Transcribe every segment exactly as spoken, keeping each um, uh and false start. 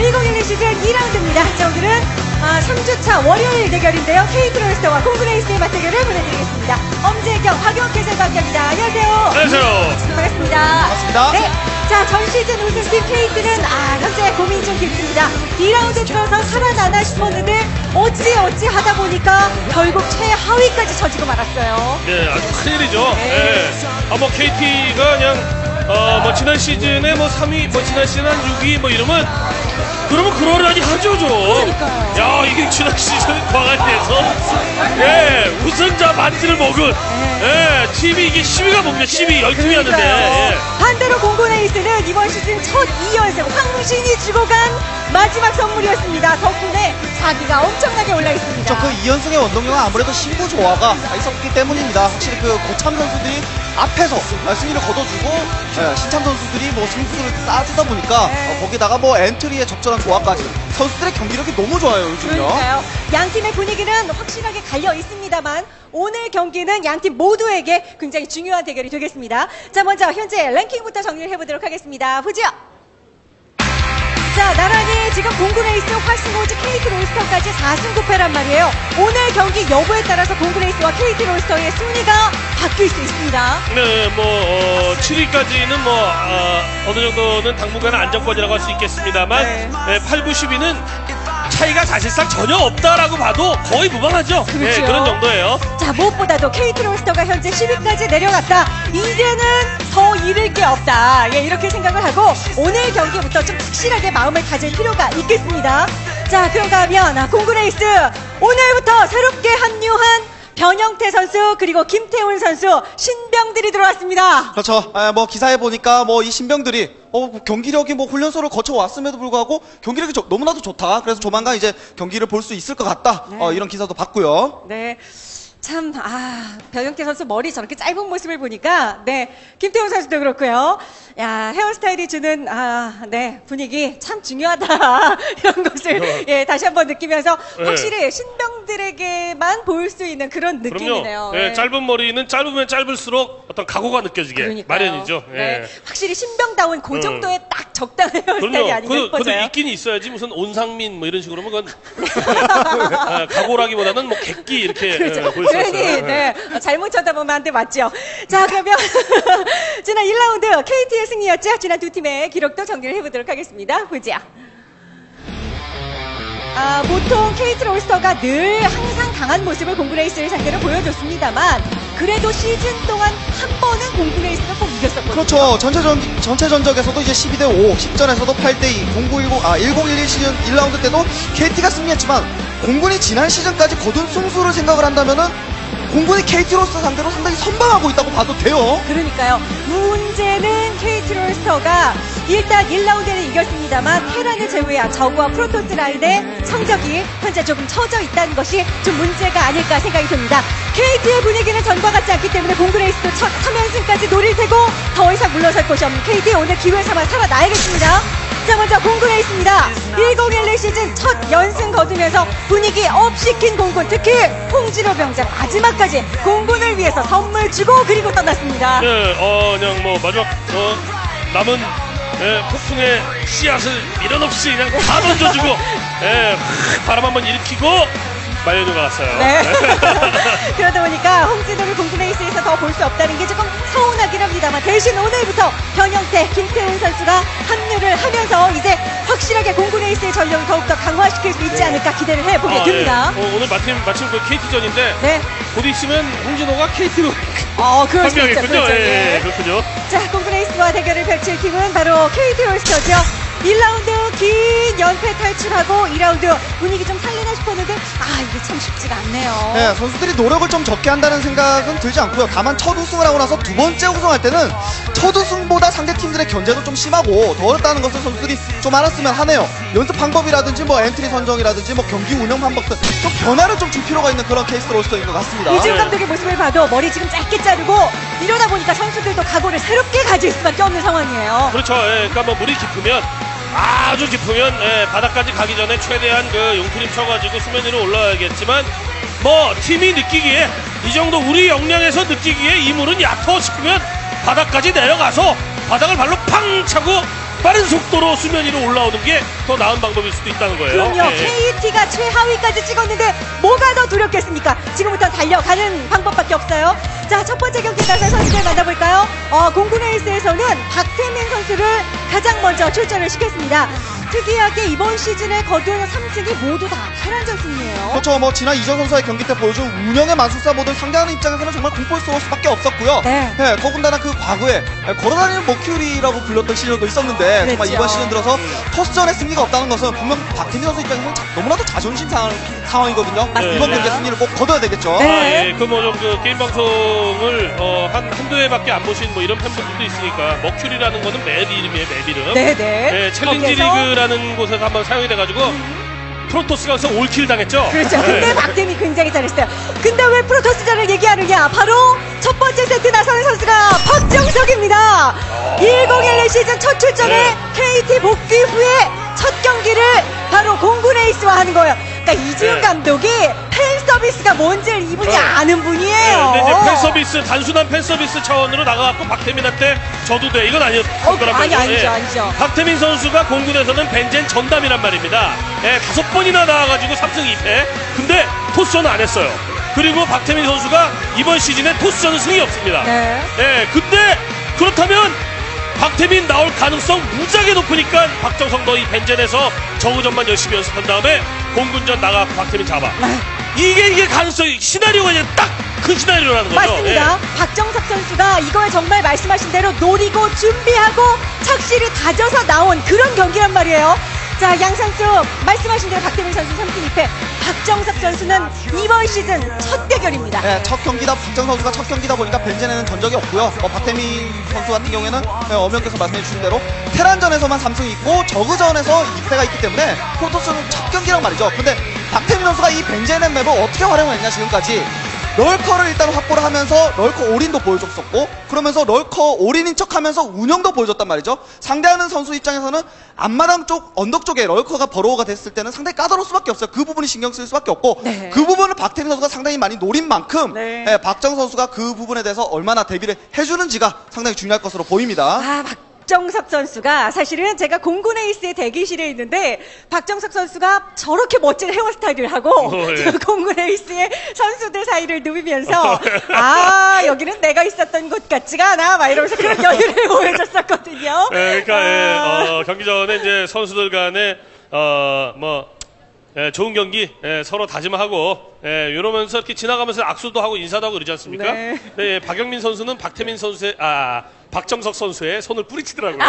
일공일일 시즌 이 라운드입니다. 자, 오늘은 아, 삼 주차 월요일 대결인데요. 케이트롤스터와 공군에이스의 맞대결을 보내드리겠습니다. 엄재경, 박영욱 해설위원입니다. 안녕하세요. 안녕하세요. 반갑습니다. 반갑습니다. 네. 자, 전 시즌 우승팀 케이트는 아, 현재 고민 좀 깊습니다. 이 라운드 들어서 살아나나 싶었는데 어찌 어찌 하다 보니까 결국 최하위까지 처지고 말았어요. 네, 아주 큰일이죠. 네. 네. 아, 뭐, 케이티가 그냥, 어, 뭐, 지난 시즌에 뭐, 삼 위, 뭐, 지난 시즌 한 육 위, 뭐, 이러면, 그러면 그러려니 하죠, 좀. 그러니까요. 야, 이게 지난 시즌 광안리에서, 예, 우승자 반지를 먹은, 예, 팀이 이게 십 위가 뭡니까? 십 위, 열 팀이었는데. 예. 반대로 공군에이스는 이번 시즌 첫 이 연승, 황신이 주고 간 마지막 선물이었습니다. 덕분에 자기가 엄청나게 올라 있습니다. 그 이 연승의 원동력은 아무래도 신부 조화가 있었기 때문입니다. 확실히 그 고참 선수들이 앞에서 승리를 거둬주고 예, 신참 선수들이 뭐 승수를 쌓아주다 보니까 네. 어, 거기다가 뭐 엔트리에 적절한 조화까지 선수들의 경기력이 너무 좋아요 요즘요. 그러니까요. 양 팀의 분위기는 확실하게 갈려 있습니다만 오늘 경기는 양 팀 모두에게 굉장히 중요한 대결이 되겠습니다. 자, 먼저 현재 랭킹부터 정리를 해보도록 하겠습니다. 보죠. 자, 나란히 지금 공군에이스, 화승호즈, 케이트롤스터까지 사 승 구 패란 말이에요. 오늘 경기 여부에 따라서 공군에이스와 케이트롤스터의 순위가 바뀔 수 있습니다. 네, 뭐, 어, 칠 위까지는 뭐, 어, 어느 정도는 당분간은 안정권이라고 할 수 있겠습니다만, 네. 네, 팔, 구, 십 위는 차이가 사실상 전혀 없다라고 봐도 거의 무방하죠. 그렇죠. 네, 그런 정도예요. 자, 무엇보다도 케이트롤스터가 현재 십 위까지 내려갔다. 이제는 더 잃을 게 없다. 예, 이렇게 생각을 하고 오늘 경기부터 좀 확실하게 마음을 가질 필요가 있겠습니다. 자, 그런가 하면 아, 공군에이스 오늘부터 새롭게 합류한 변형태 선수 그리고 김태훈 선수 신병들이 들어왔습니다. 그렇죠. 아, 뭐 기사에 보니까 뭐 이 신병들이 어, 경기력이 뭐 훈련소를 거쳐 왔음에도 불구하고 경기력이 조, 너무나도 좋다. 그래서 조만간 이제 경기를 볼 수 있을 것 같다. 네. 어, 이런 기사도 봤고요. 네. 참, 아, 변형태 선수 머리 저렇게 짧은 모습을 보니까, 네, 김태훈 선수도 그렇고요. 야, 헤어스타일이 주는, 아, 네, 분위기 참 중요하다. 이런 것을, 예, 다시 한번 느끼면서 네. 확실히 신병들에게만 보일 수 있는 그런 느낌이네요. 그럼요. 네, 짧은 머리는 짧으면 짧을수록 어떤 각오가 느껴지게 그러니까요. 마련이죠. 예. 네, 확실히 신병다운 그 정도의 딱 적당한 헤어스타일이 그럼요. 아닌가 그, 싶어져요. 근데 있긴 있어야지 무슨 온상민 뭐 이런 식으로 하면 그건 아, 각오라기보다는 뭐 객기 이렇게 그렇죠. 예, 볼수 그러니, 있어요. 네. 잘못 쳐다보면 안 돼, 맞죠? 자, 그러면, 지난 일 라운드 케이티의 승리였죠? 지난 두 팀의 기록도 정리를 해보도록 하겠습니다. 보자. 아, 보통 케이트롤스터가 늘 항상 강한 모습을 공군에이스를 상대로 보여줬습니다만, 그래도 시즌 동안 한 번은 공군에이스가 꼭 이겼었거든요. 그렇죠. 전체 전, 전체 전적에서도 이제 십이 대 오, 십 전에서도 팔 대 이, 공구일공, 아, 일공일일 시즌 일 라운드 때도 케이티가 승리했지만, 공군이 지난 시즌까지 거둔 승수를 생각을 한다면은, 공군이 케이트롤스터 상대로 상당히 선방하고 있다고 봐도 돼요. 그러니까요. 문제는 케이트롤스터가 일단 일 라운드를 이겼습니다만 테란을 제외한 저그와 프로토스 라인의 성적이 현재 조금 처져 있다는 것이 좀 문제가 아닐까 생각이 듭니다. 케이티의 분위기는 전과 같지 않기 때문에 공군에이스도 첫 삼 연승까지 노릴 테고 더 이상 물러설 곳이 없는 케이티 오늘 기회 삼아 살아나야겠습니다. 자, 먼저 공군에이스입니다. 일공일일 시즌 첫 연승 거두면서 분위기 업 시킨 공군, 특히 홍진호 병장 마지막까지 공군을 위해서 선물 주고 그리고 떠났습니다. 네, 어, 그냥 뭐 마지막 어, 남은 예, 폭풍의 씨앗을 미련 없이 그냥 다 던져주고 예, 바람 한번 일으키고 말려줘 갔어요. 네. 그러다 보니까 홍진호를 공군에이스에서 더 볼 수 없다는 게 조금 서운하긴 합니다만 대신 오늘부터 변형태, 김태훈 선수가 합류를 하면서 이제 확실하게 공군에이스의 전력을 더욱더 강화시킬 수 있지 않을까 기대를 해보게 아, 됩니다. 예. 어, 오늘 마침 마침 그 케이티전인데 네. 곧 있으면 홍진호가 케이티로 어, 그럴 수 있죠. 합류하겠군요. 그렇죠. 예, 예. 그렇군요. 자, 공군에이스와 대결을 펼칠 팀은 바로 케이트롤스터죠. 일 라운드 긴 연패 탈출하고 이 라운드 분위기 좀 살리나 싶었는데 아, 이게 참 쉽지가 않네요. 네, 선수들이 노력을 좀 적게 한다는 생각은 들지 않고요. 다만 첫 우승을 하고 나서 두 번째 우승할 때는 첫 우승보다 상대 팀들의 견제도 좀 심하고 더 어렵다는 것을 선수들이 좀 알았으면 하네요. 연습 방법이라든지 뭐 엔트리 선정이라든지 뭐 경기 운영 방법들 좀 변화를 좀 줄 필요가 있는 그런 케이스 로스터인 것 같습니다. 이지훈 네. 감독의 모습을 봐도 머리 지금 짧게 자르고 이러다 보니까 선수들도 각오를 새롭게 가질 수밖에 없는 상황이에요. 그렇죠. 예, 그러니까 뭐 물이 깊으면 아주 깊으면 예, 바닥까지 가기 전에 최대한 그 용트림 쳐가지고 수면 위로 올라가야겠지만 뭐 팀이 느끼기에 이 정도 우리 역량에서 느끼기에 이 물은 얕어 싶으면 바닥까지 내려가서 바닥을 발로 팡 차고 빠른 속도로 수면 위로 올라오는 게 더 나은 방법일 수도 있다는 거예요. 그럼요. 예. 케이티가 최하위까지 찍었는데 뭐가 더 두렵겠습니까? 지금부터 달려가는 방법밖에 없어요. 자, 첫 번째 경기 나설 선수들 만나볼까요? 어, 공군 에이스에서는 박태민 선수를 가장 먼저 출전을 시켰습니다. 특이하게 이번 시즌에 거둔 삼 승이 모두 다 테란전 승리예요. 그렇죠. 뭐 지난 이전 선수의 경기 때 보여준 운영의 마술사 모델 상대하는 입장에서는 정말 공포스러울 수밖에 없었고요. 네. 네, 더군다나 그 과거에 걸어다니는 머큐리라고 불렸던 시절도 있었는데 정말 그랬죠. 이번 시즌 들어서 토스전에 승리가 없다는 것은 분명 박태민 선수 입장에서는 자- 너무나도 자존심 상한 상황이거든요. 맞습니다. 이번 경기에 승리를 꼭 거둬야 되겠죠. 네. 아, 예. 그 뭐 좀 그 게임 방송을 어, 한 한두 회밖에 안 보신 뭐 이런 팬분들도 있으니까 머큐리라는 거는 맵 이름이에요, 맵 이름. 네네. 예, 챌린지 거기에서 리그라는 곳에서 한번 사용이 돼가지고 프로토스가 그래서 올킬 당했죠. 그렇죠. 근데 박태민 굉장히 잘했어요. 근데 왜 프로토스전을 얘기하느냐? 바로 첫 번째 세트 나서는 선수가 박정석입니다. 천십일 시즌 첫 출전에 네. 케이티 복귀 후에 첫 경기를 바로 공군 에이스와 하는 거예요. 그러니까 이지훈 네. 감독이 팬 서비스가 뭔지를 이분이 네. 아는 분이에요. 네, 근데 이제 팬 서비스 단순한 팬 서비스 차원으로 나가갖고 박태민한테 져도 돼 이건 아니었더라고요. 어, 아니, 아니죠, 아니죠. 박태민 선수가 공군에서는 벤젠 전담이란 말입니다. 예, 다섯 번이나 나와가지고 삼 승 이 패. 근데 토스전은 안 했어요. 그리고 박태민 선수가 이번 시즌에 토스전은 승이 없습니다. 네. 예, 근데 그렇다면 박태민 나올 가능성 무지하게 높으니까 박정석 너 이 벤젠에서 저우전만 열심히 연습한 다음에 공군전 나가 박태민 잡아. 이게 이게 가능성이 시나리오가 이제 딱 그 시나리오라는 거죠. 맞습니다. 박정석 선수가 이걸 정말 말씀하신 대로 노리고 준비하고 착실히 다져서 나온 그런 경기란 말이에요. 자, 양 선수 말씀하신 대로 박태민 선수 삼 승 이 패, 박정석 선수는 이번 시즌 첫 대결입니다. 네, 첫 경기다 박정 선수가 첫 경기다 보니까 벤젠에는 전적이 없고요. 뭐 박태민 선수 같은 경우에는 네, 엄연께서 말씀해 주신 대로 테란전에서만 삼 승이 있고 저그전에서 이 패가 있기 때문에 프로토스는 첫 경기란 말이죠. 근데 박태민 선수가 이 벤젠의 맵을 어떻게 활용했냐 지금까지 럴커를 일단 확보를 하면서 럴커 올인도 보여줬었고 그러면서 럴커 올인인 척하면서 운영도 보여줬단 말이죠. 상대하는 선수 입장에서는 앞마당 쪽 언덕 쪽에 럴커가 버로우가 됐을 때는 상당히 까다로울 수밖에 없어요. 그 부분이 신경 쓸 수밖에 없고 네. 그 부분을 박태민 선수가 상당히 많이 노린 만큼 네. 예, 박정 선수가 그 부분에 대해서 얼마나 대비를 해주는지가 상당히 중요할 것으로 보입니다. 아, 박정석 선수가 사실은 제가 공군 에이스의 대기실에 있는데 박정석 선수가 저렇게 멋진 헤어스타일을 하고 어, 예. 공군 에이스의 선수들 사이를 누비면서 아, 여기는 내가 있었던 곳 같지가 않아 막 이러면서 그런 여유를 보여줬었거든요. 예, 그러니까 아. 예, 어, 경기 전에 이제 선수들 간에 어뭐 예, 좋은 경기 예, 서로 다짐하고 예, 이러면서 이렇게 지나가면서 악수도 하고 인사도 하고 그러지 않습니까? 네. 네, 예, 박영민 선수는 박태민 선수의 아 박정석 선수의 손을 뿌리치더라고요.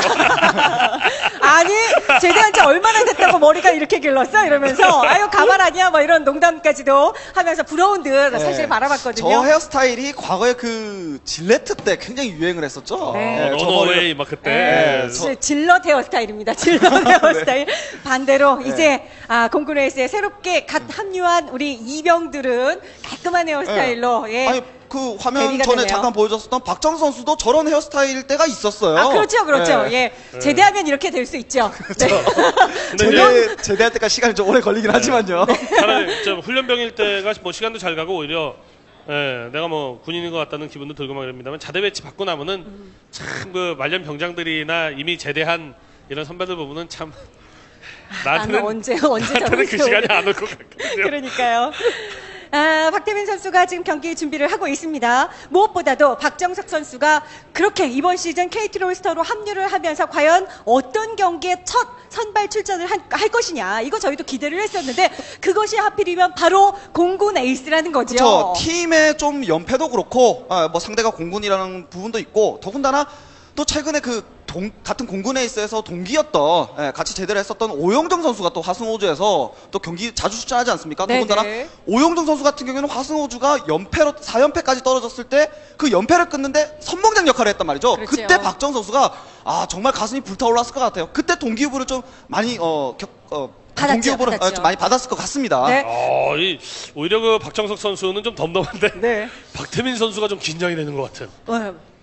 아니 제대한 지 얼마나 됐다고 머리가 이렇게 길렀어 이러면서 아유 가만 아니야 뭐 이런 농담까지도 하면서 부러운 듯 사실 네. 바라봤거든요. 저 헤어스타일이 과거에 그 질레트 때 굉장히 유행을 했었죠. 네. 어, 저 너너웨이 막 그때. 네, 예, 저- 질럿 헤어스타일입니다. 질럿 헤어스타일. 반대로 이제 아, 공군 에이스에 새롭게 갓 합류한 우리 이병들은 깔끔한 헤어스타일로 예. 아니 그 화면 대비가 전에 되네요. 잠깐 보여줬었던 박정 선수도 저런 헤어스타일 때가 있었어요. 아 그렇죠, 그렇죠. 네. 예, 제대하면 이렇게 될 수 있죠. 네. 근데 이제 제대, 제대할 때까지 시간이 좀 오래 걸리긴 하지만요. 차라리 저 훈련병일 때가 뭐 시간도 잘 가고 오히려 예, 내가 뭐 군인인 것 같다는 기분도 들고 막 이럽니다만 자대 배치 받고 나면은 참 그 말년 병장들이나 이미 제대한 이런 선배들 보면은 참 나는 나한테는 언제 언제 나한테는 그 저런 시간이 안 올 것 같거든요. 그러니까요. 아, 박태민 선수가 지금 경기 준비를 하고 있습니다. 무엇보다도 박정석 선수가 그렇게 이번 시즌 케이티 롤스터로 합류를 하면서 과연 어떤 경기에 첫 선발 출전을 한- 할 것이냐 이거 저희도 기대를 했었는데 그것이 하필이면 바로 공군 에이스라는 거죠. 그렇죠. 팀의 좀 연패도 그렇고 아, 뭐 상대가 공군이라는 부분도 있고 더군다나 또 최근에 그 동, 같은 공군 에이스에서 동기였던 예, 같이 제대를 했었던 오영정 선수가 또 화승호주에서 또 경기 자주 출전하지 않습니까? 네네. 더군다나 오영정 선수 같은 경우에는 화승호주가 연패로 사 연패까지 떨어졌을 때 그 연패를 끊는데 선봉장 역할을 했단 말이죠. 그렇죠. 그때 박정 선수가 아 정말 가슴이 불타올랐을 것 같아요. 그때 동기부를 좀 많이 어, 격, 어 받았죠, 동기부를 받았죠. 좀 많이 받았을 것 같습니다. 네. 어, 이, 오히려 그 박정석 선수는 좀 덤덤한데 네. 박태민 선수가 좀 긴장이 되는 것 같은. 어,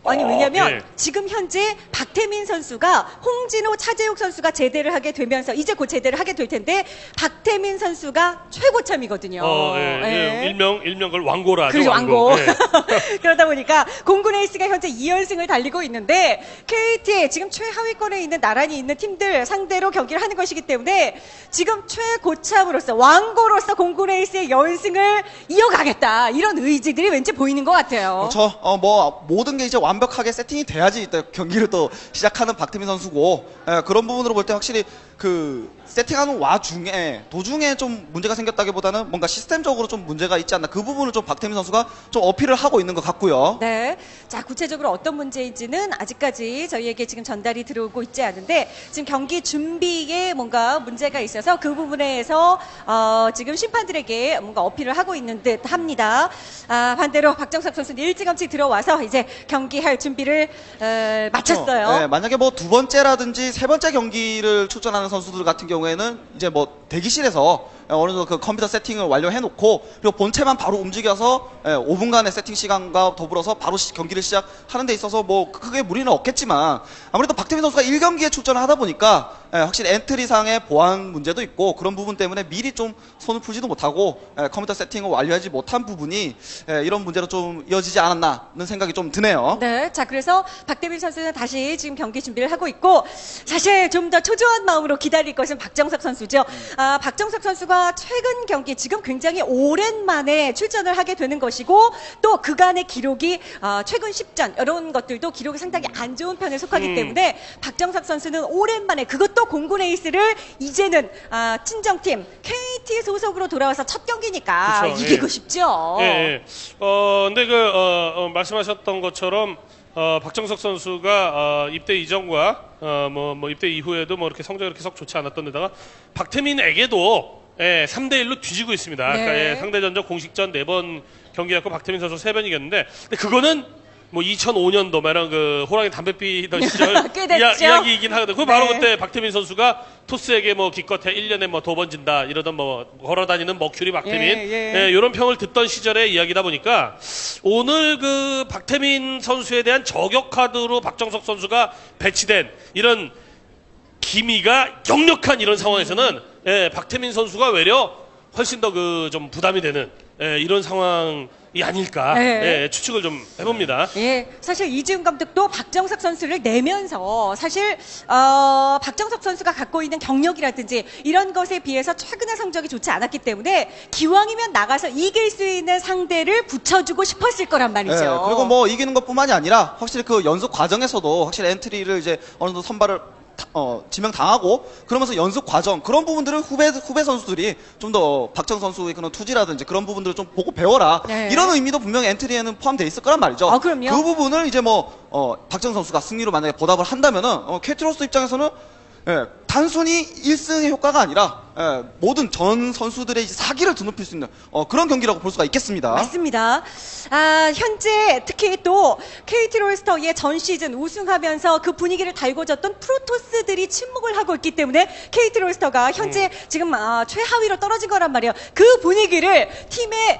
아니 어, 왜냐면 예. 지금 현재 박태민 선수가 홍진호, 차재욱 선수가 제대를 하게 되면서 이제 곧 제대를 하게 될 텐데 박태민 선수가 최고참이거든요. 어, 예, 예. 예. 일명 일명 그걸 왕고라 하죠. 그렇죠, 왕고. 예. 그러다 보니까 공군 에이스가 현재 이 연승을 달리고 있는데 케이티에 지금 최하위권에 있는 나란히 있는 팀들 상대로 경기를 하는 것이기 때문에 지금 최고참으로서 왕고로서 공군 에이스의 연승을 이어가겠다 이런 의지들이 왠지 보이는 것 같아요. 그렇죠. 어, 뭐 모든 게 이제 완벽하게 세팅이 돼야지 또 경기를 또 시작하는 박태민 선수고 예, 그런 부분으로 볼 때 확실히 그 세팅하는 와중에 도중에 좀 문제가 생겼다기보다는 뭔가 시스템적으로 좀 문제가 있지 않나 그 부분을 좀 박태민 선수가 좀 어필을 하고 있는 것 같고요. 네. 자, 구체적으로 어떤 문제인지는 아직까지 저희에게 지금 전달이 들어오고 있지 않은데 지금 경기 준비에 뭔가 문제가 있어서 그 부분에서 어, 지금 심판들에게 뭔가 어필을 하고 있는 듯 합니다. 아, 반대로 박정석 선수는 일찌감치 들어와서 이제 경기할 준비를 어, 마쳤어요. 네, 만약에 뭐 두 번째라든지 세 번째 경기를 출전하는 선수들 같은 경우에는 이제 뭐 대기실에서 어느 정도 그 컴퓨터 세팅을 완료해 놓고 그리고 본체만 바로 움직여서 오 분간의 세팅 시간과 더불어서 바로 시, 경기를 시작하는 데 있어서 뭐 크게 무리는 없겠지만 아무래도 박태민 선수가 일 경기에 출전을 하다 보니까 예, 확실히 엔트리상의 보안 문제도 있고 그런 부분 때문에 미리 좀 손을 풀지도 못하고 예, 컴퓨터 세팅을 완료하지 못한 부분이 예, 이런 문제로 좀 이어지지 않았나는 생각이 좀 드네요. 네, 자 그래서 박태민 선수는 다시 지금 경기 준비를 하고 있고 사실 좀 더 초조한 마음으로 기다릴 것은 박정석 선수죠. 아, 박정석 선수가 최근 경기 지금 굉장히 오랜만에 출전을 하게 되는 것이고 또 그간의 기록이 아, 최근 십 전 이런 것들도 기록이 상당히 안 좋은 편에 속하기 음. 때문에 박정석 선수는 오랜만에 그것도 공군 에이스를 이제는 아, 친정팀 케이티 소속으로 돌아와서 첫 경기니까 그쵸, 이기고 예. 싶죠. 예, 예. 어, 근데 그, 어, 어, 말씀하셨던 것처럼, 어, 박정석 선수가, 어, 입대 이전과, 어, 뭐, 뭐, 입대 이후에도 뭐 이렇게 성적이 이렇게 썩 좋지 않았던 데다가, 박태민에게도, 예, 삼 대 일로 뒤지고 있습니다. 네. 그러니까, 예, 상대전적 공식전 네 번 경기했고, 박태민 선수 세 번 이겼는데, 근데 그거는, 뭐 이천오 년도 말한 그 호랑이 담배 피던 시절 꽤 됐죠? 이야, 이야기이긴 하거든. 그 바로 네. 그때 박태민 선수가 토스에게 뭐 기껏해 일 년에 뭐 두 번 진다 이러던 뭐 걸어다니는 머큐리 박태민 예, 예. 예, 이런 평을 듣던 시절의 이야기다 보니까 오늘 그 박태민 선수에 대한 저격 카드로 박정석 선수가 배치된 이런 기미가 역력한 이런 상황에서는 예, 박태민 선수가 외려 훨씬 더 그 좀 부담이 되는 예, 이런 상황이 아닐까 네. 예, 추측을 좀 해봅니다. 예, 사실 이지훈 감독도 박정석 선수를 내면서 사실 어, 박정석 선수가 갖고 있는 경력이라든지 이런 것에 비해서 최근의 성적이 좋지 않았기 때문에 기왕이면 나가서 이길 수 있는 상대를 붙여주고 싶었을 거란 말이죠. 예, 그리고 뭐 이기는 것뿐만이 아니라 확실히 그 연습 과정에서도 확실히 엔트리를 이제 어느 정도 선발을 타- 어, 지명당하고 그러면서 연습 과정 그런 부분들을 후배 후배 선수들이 좀 더 박정 선수의 그런 투지라든지 그런 부분들을 좀 보고 배워라 네. 이런 의미도 분명히 엔트리에는 포함되어 있을 거란 말이죠. 아, 그럼요. 그 부분을 이제 뭐 어, 박정 선수가 승리로 만약에 보답을 한다면은 어, 케이티로스 입장에서는 예, 단순히 일 승의 효과가 아니라 예, 모든 전 선수들의 이제 사기를 드높일 수 있는 어, 그런 경기라고 볼 수가 있겠습니다. 맞습니다. 아, 현재 특히 또 케이티 롤스터의 전 시즌 우승하면서 그 분위기를 달궈줬던 프로토스들이 침묵을 하고 있기 때문에 케이티 롤스터가 현재 음. 지금 아, 최하위로 떨어진 거란 말이에요. 그 분위기를 팀의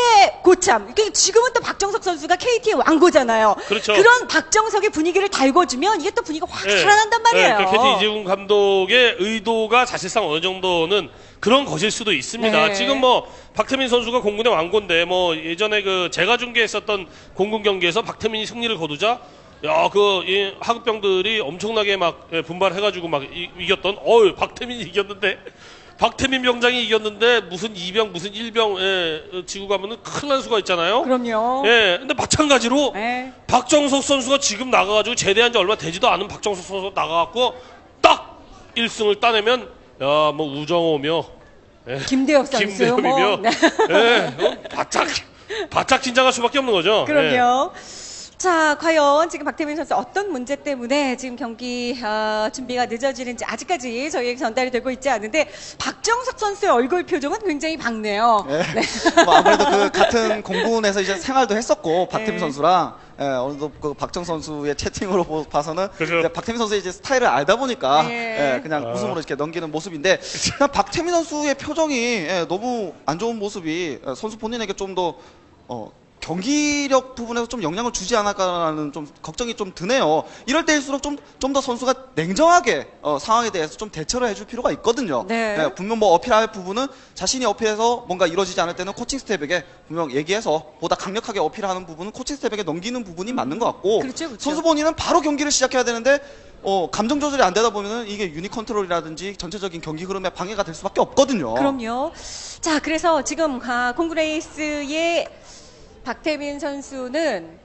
최고참. 이게 지금은 또 박정석 선수가 케이티의 왕고잖아요. 그렇죠. 런 박정석의 분위기를 달궈주면 이게 또 분위기가 확 예. 살아난단 말이에요. 예, 그러니까 케이티 이재훈 감독의 의도가 사실상 어느 정도는 그런 것일 수도 있습니다. 네. 지금 뭐 박태민 선수가 공군의 왕고인데 뭐 예전에 그 제가 중계했었던 공군 경기에서 박태민이 승리를 거두자 야, 그, 이 하급병들이 엄청나게 막 예, 분발해가지고 막 이, 이겼던, 어우, 박태민이 이겼는데, 박태민 병장이 이겼는데, 무슨 이병, 무슨 일병, 예, 지고 가면은 큰일 날 수가 있잖아요. 그럼요. 예, 근데 마찬가지로, 네. 박정석 선수가 지금 나가가지고 제대한 지 얼마 되지도 않은 박정석 선수가 나가갖고, 딱 일 승을 따내면, 야, 뭐, 우정호며, 예, 김대엽 선수. 김대엽이며, 뭐. 네. 예, 어, 바짝, 바짝 긴장할 수밖에 없는 거죠. 예. 그럼요. 자, 과연 지금 박태민 선수 어떤 문제 때문에 지금 경기 어, 준비가 늦어지는지 아직까지 저희에게 전달이 되고 있지 않은데 박정석 선수의 얼굴 표정은 굉장히 밝네요. 예. 네. 뭐 아무래도 그 같은 공군에서 이제 생활도 했었고 박태민 네. 선수랑 예, 어느 정도 그 박정 선수의 채팅으로 보- 봐서는 그죠. 이제 박태민 선수의 이제 스타일을 알다 보니까 네. 예, 그냥 아. 웃음으로 이렇게 넘기는 모습인데 그냥 박태민 선수의 표정이 예, 너무 안 좋은 모습이 예, 선수 본인에게 좀 더 어, 경기력 부분에서 좀 영향을 주지 않을까라는 좀 걱정이 좀 드네요. 이럴 때일수록 좀 좀 더 선수가 냉정하게 어, 상황에 대해서 좀 대처를 해줄 필요가 있거든요. 네. 네, 분명 뭐 어필할 부분은 자신이 어필해서 뭔가 이루어지지 않을 때는 코칭 스텝에게 분명 얘기해서 보다 강력하게 어필하는 부분은 코칭 스텝에게 넘기는 부분이 맞는 것 같고 그렇죠, 그렇죠. 선수 본인은 바로 경기를 시작해야 되는데 어, 감정 조절이 안 되다 보면은 이게 유닛 컨트롤이라든지 전체적인 경기 흐름에 방해가 될 수밖에 없거든요. 그럼요. 자, 그래서 지금 아, 공그레이스의 박태민 선수는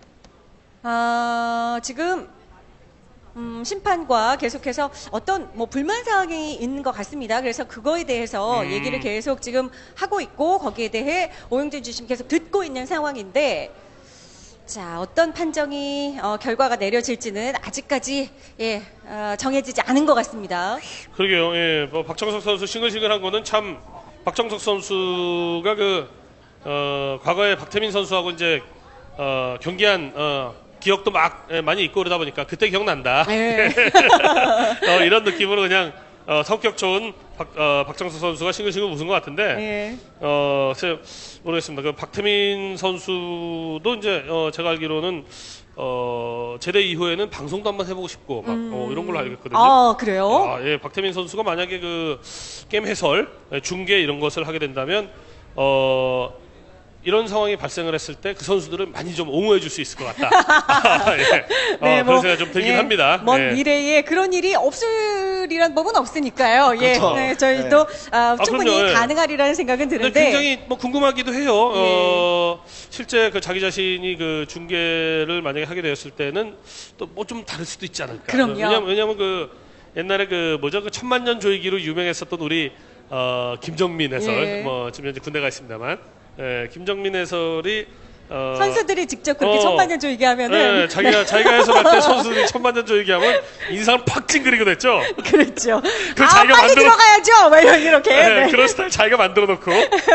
아, 지금 음, 심판과 계속해서 어떤 뭐 불만 사항이 있는 것 같습니다. 그래서 그거에 대해서 음. 얘기를 계속 지금 하고 있고 거기에 대해 오영준 주심 계속 듣고 있는 상황인데 자, 어떤 판정이 어, 결과가 내려질지는 아직까지 예, 어, 정해지지 않은 것 같습니다. 그러게요. 예, 뭐 박정석 선수 싱글싱글한 거는 참 박정석 선수가 그 어, 과거에 박태민 선수하고 이제 어, 경기한 어, 기억도 막 예, 많이 있고 그러다 보니까 그때 기억난다. 예. 어, 이런 느낌으로 그냥 어, 성격 좋은 박, 어, 박정석 선수가 싱글싱글 웃은 것 같은데 예. 어, 글쎄요, 모르겠습니다. 그 박태민 선수도 이제 어, 제가 알기로는 어, 제대 이후에는 방송도 한번 해보고 싶고 막 어, 이런 걸로 알겠거든요. 아, 그래요? 아, 예, 박태민 선수가 만약에 그 게임 해설, 예, 중계 이런 것을 하게 된다면 어. 이런 상황이 발생을 했을 때 그 선수들은 많이 좀 옹호해 줄 수 있을 것 같다. 아, 예. 어, 그런 생각이 좀 들긴 예, 합니다. 먼 예. 미래에 그런 일이 없으리란 법은 없으니까요. 예, 그렇죠. 네, 저희도 아, 충분히 그럼요, 예. 가능하리라는 생각은 근데 드는데. 굉장히 뭐 궁금하기도 해요. 어, 실제 그 자기 자신이 그 중계를 만약에 하게 되었을 때는 또 뭐 좀 다를 수도 있지 않을까. 그럼요. 왜냐면, 왜냐면 그 옛날에 그 뭐죠? 그 천만년 조이기로 유명했었던 우리 어, 김정민 해설. 예. 뭐 지금 현재 군대가 있습니다만. 예, 김정민 해설이 어, 선수들이 직접 그렇게 어, 천만년 조이기하면은 예, 자기가 자기가 해설할 때 선수들이 천만년 조이기하면 인상을 팍 찡그리고 됐죠. 그렇죠. 그걸 아, 자기가 빨리 만들어- 들어가야죠. 막 이런- 이렇게. 예, 네. 그런 스타일 자기가 만들어 놓고.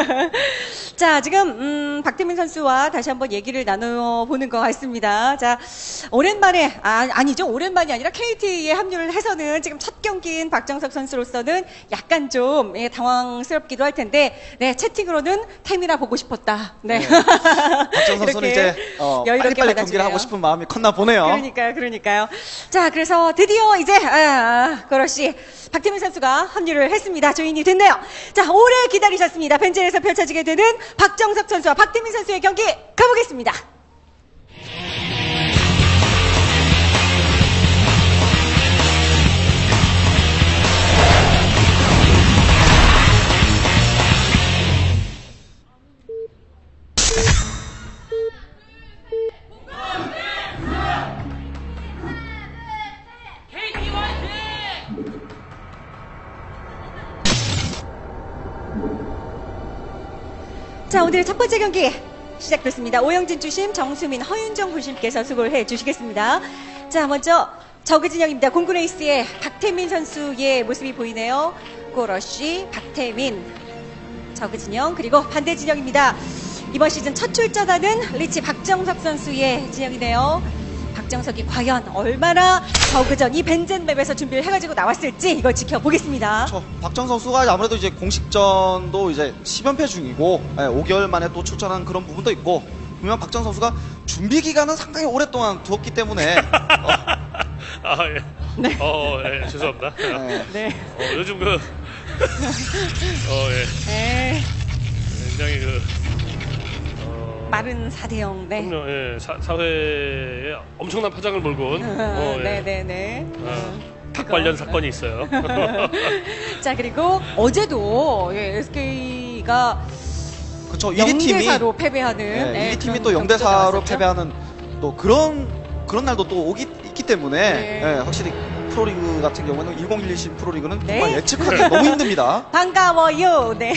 자, 지금 음, 박태민 선수와 다시 한번 얘기를 나눠보는 것 같습니다. 자, 오랜만에 아, 아니죠. 오랜만이 아니라 케이티에 합류를 해서는 지금 첫 경기인 박정석 선수로서는 약간 좀 예, 당황스럽기도 할 텐데, 네, 채팅으로는 태민아 보고 싶었다. 네. 네. 박정 선수는 이렇게 이제 어, 여유롭게 빨리빨리 받아주네요. 경기를 하고 싶은 마음이 컸나 보네요. 그러니까요, 그러니까요. 자, 그래서 드디어 이제 아, 아, 그렇시 박태민 선수가 합류를 했습니다. 조인이 됐네요. 자, 오래 기다리셨습니다. 벤젤에서 펼쳐지게 되는 박정석 선수와 박태민 선수의 경기 가보겠습니다. 자, 오늘 첫 번째 경기 시작됐습니다. 오영진 주심, 정수민, 허윤정 부심께서 수고를 해 주시겠습니다. 자, 먼저 저그 진영입니다. 공군에이스의 박태민 선수의 모습이 보이네요. 꼬러쉬, 박태민, 저그 진영, 그리고 반대 진영입니다. 이번 시즌 첫 출전하는 리치 박정석 선수의 진영이네요. 박정석이 과연 얼마나 저그전 이 벤젠 맵에서 준비를 해가지고 나왔을지 이걸 지켜보겠습니다. 그렇죠. 박정 선수가 아무래도 이제 공식전도 이제 십 연패 중이고 예, 오 개월 만에 또 출전한 그런 부분도 있고 분명 박정 선수가 준비 기간은 상당히 오랫동안 두었기 때문에 어, 아, 예. 네. 어, 예, 죄송합니다. 예, 네. 어, 요즘 그, 어, 예. 네. 굉장히 그, 어, 빠른 사 대 영. 네. 그럼요, 예. 사, 사회에 엄청난 파장을 몰고 온, 어, 예. 네네네. 어, 닭 그거. 관련 사건이 있어요. 자, 그리고 어제도 예, 에스케이가 그렇죠. 일 위 팀이 영대사로 패배하는 예, 네, 일 위 팀이 그런 또 경기도 영대사로 나왔었죠. 패배하는 또 그런 그런 날도 또 오기 있기 때문에 네. 예, 확실히 프로리그 같은 경우는 일공일일 시 프로리그는 네. 정말 예측하기 너무 힘듭니다. 반가워요. 네.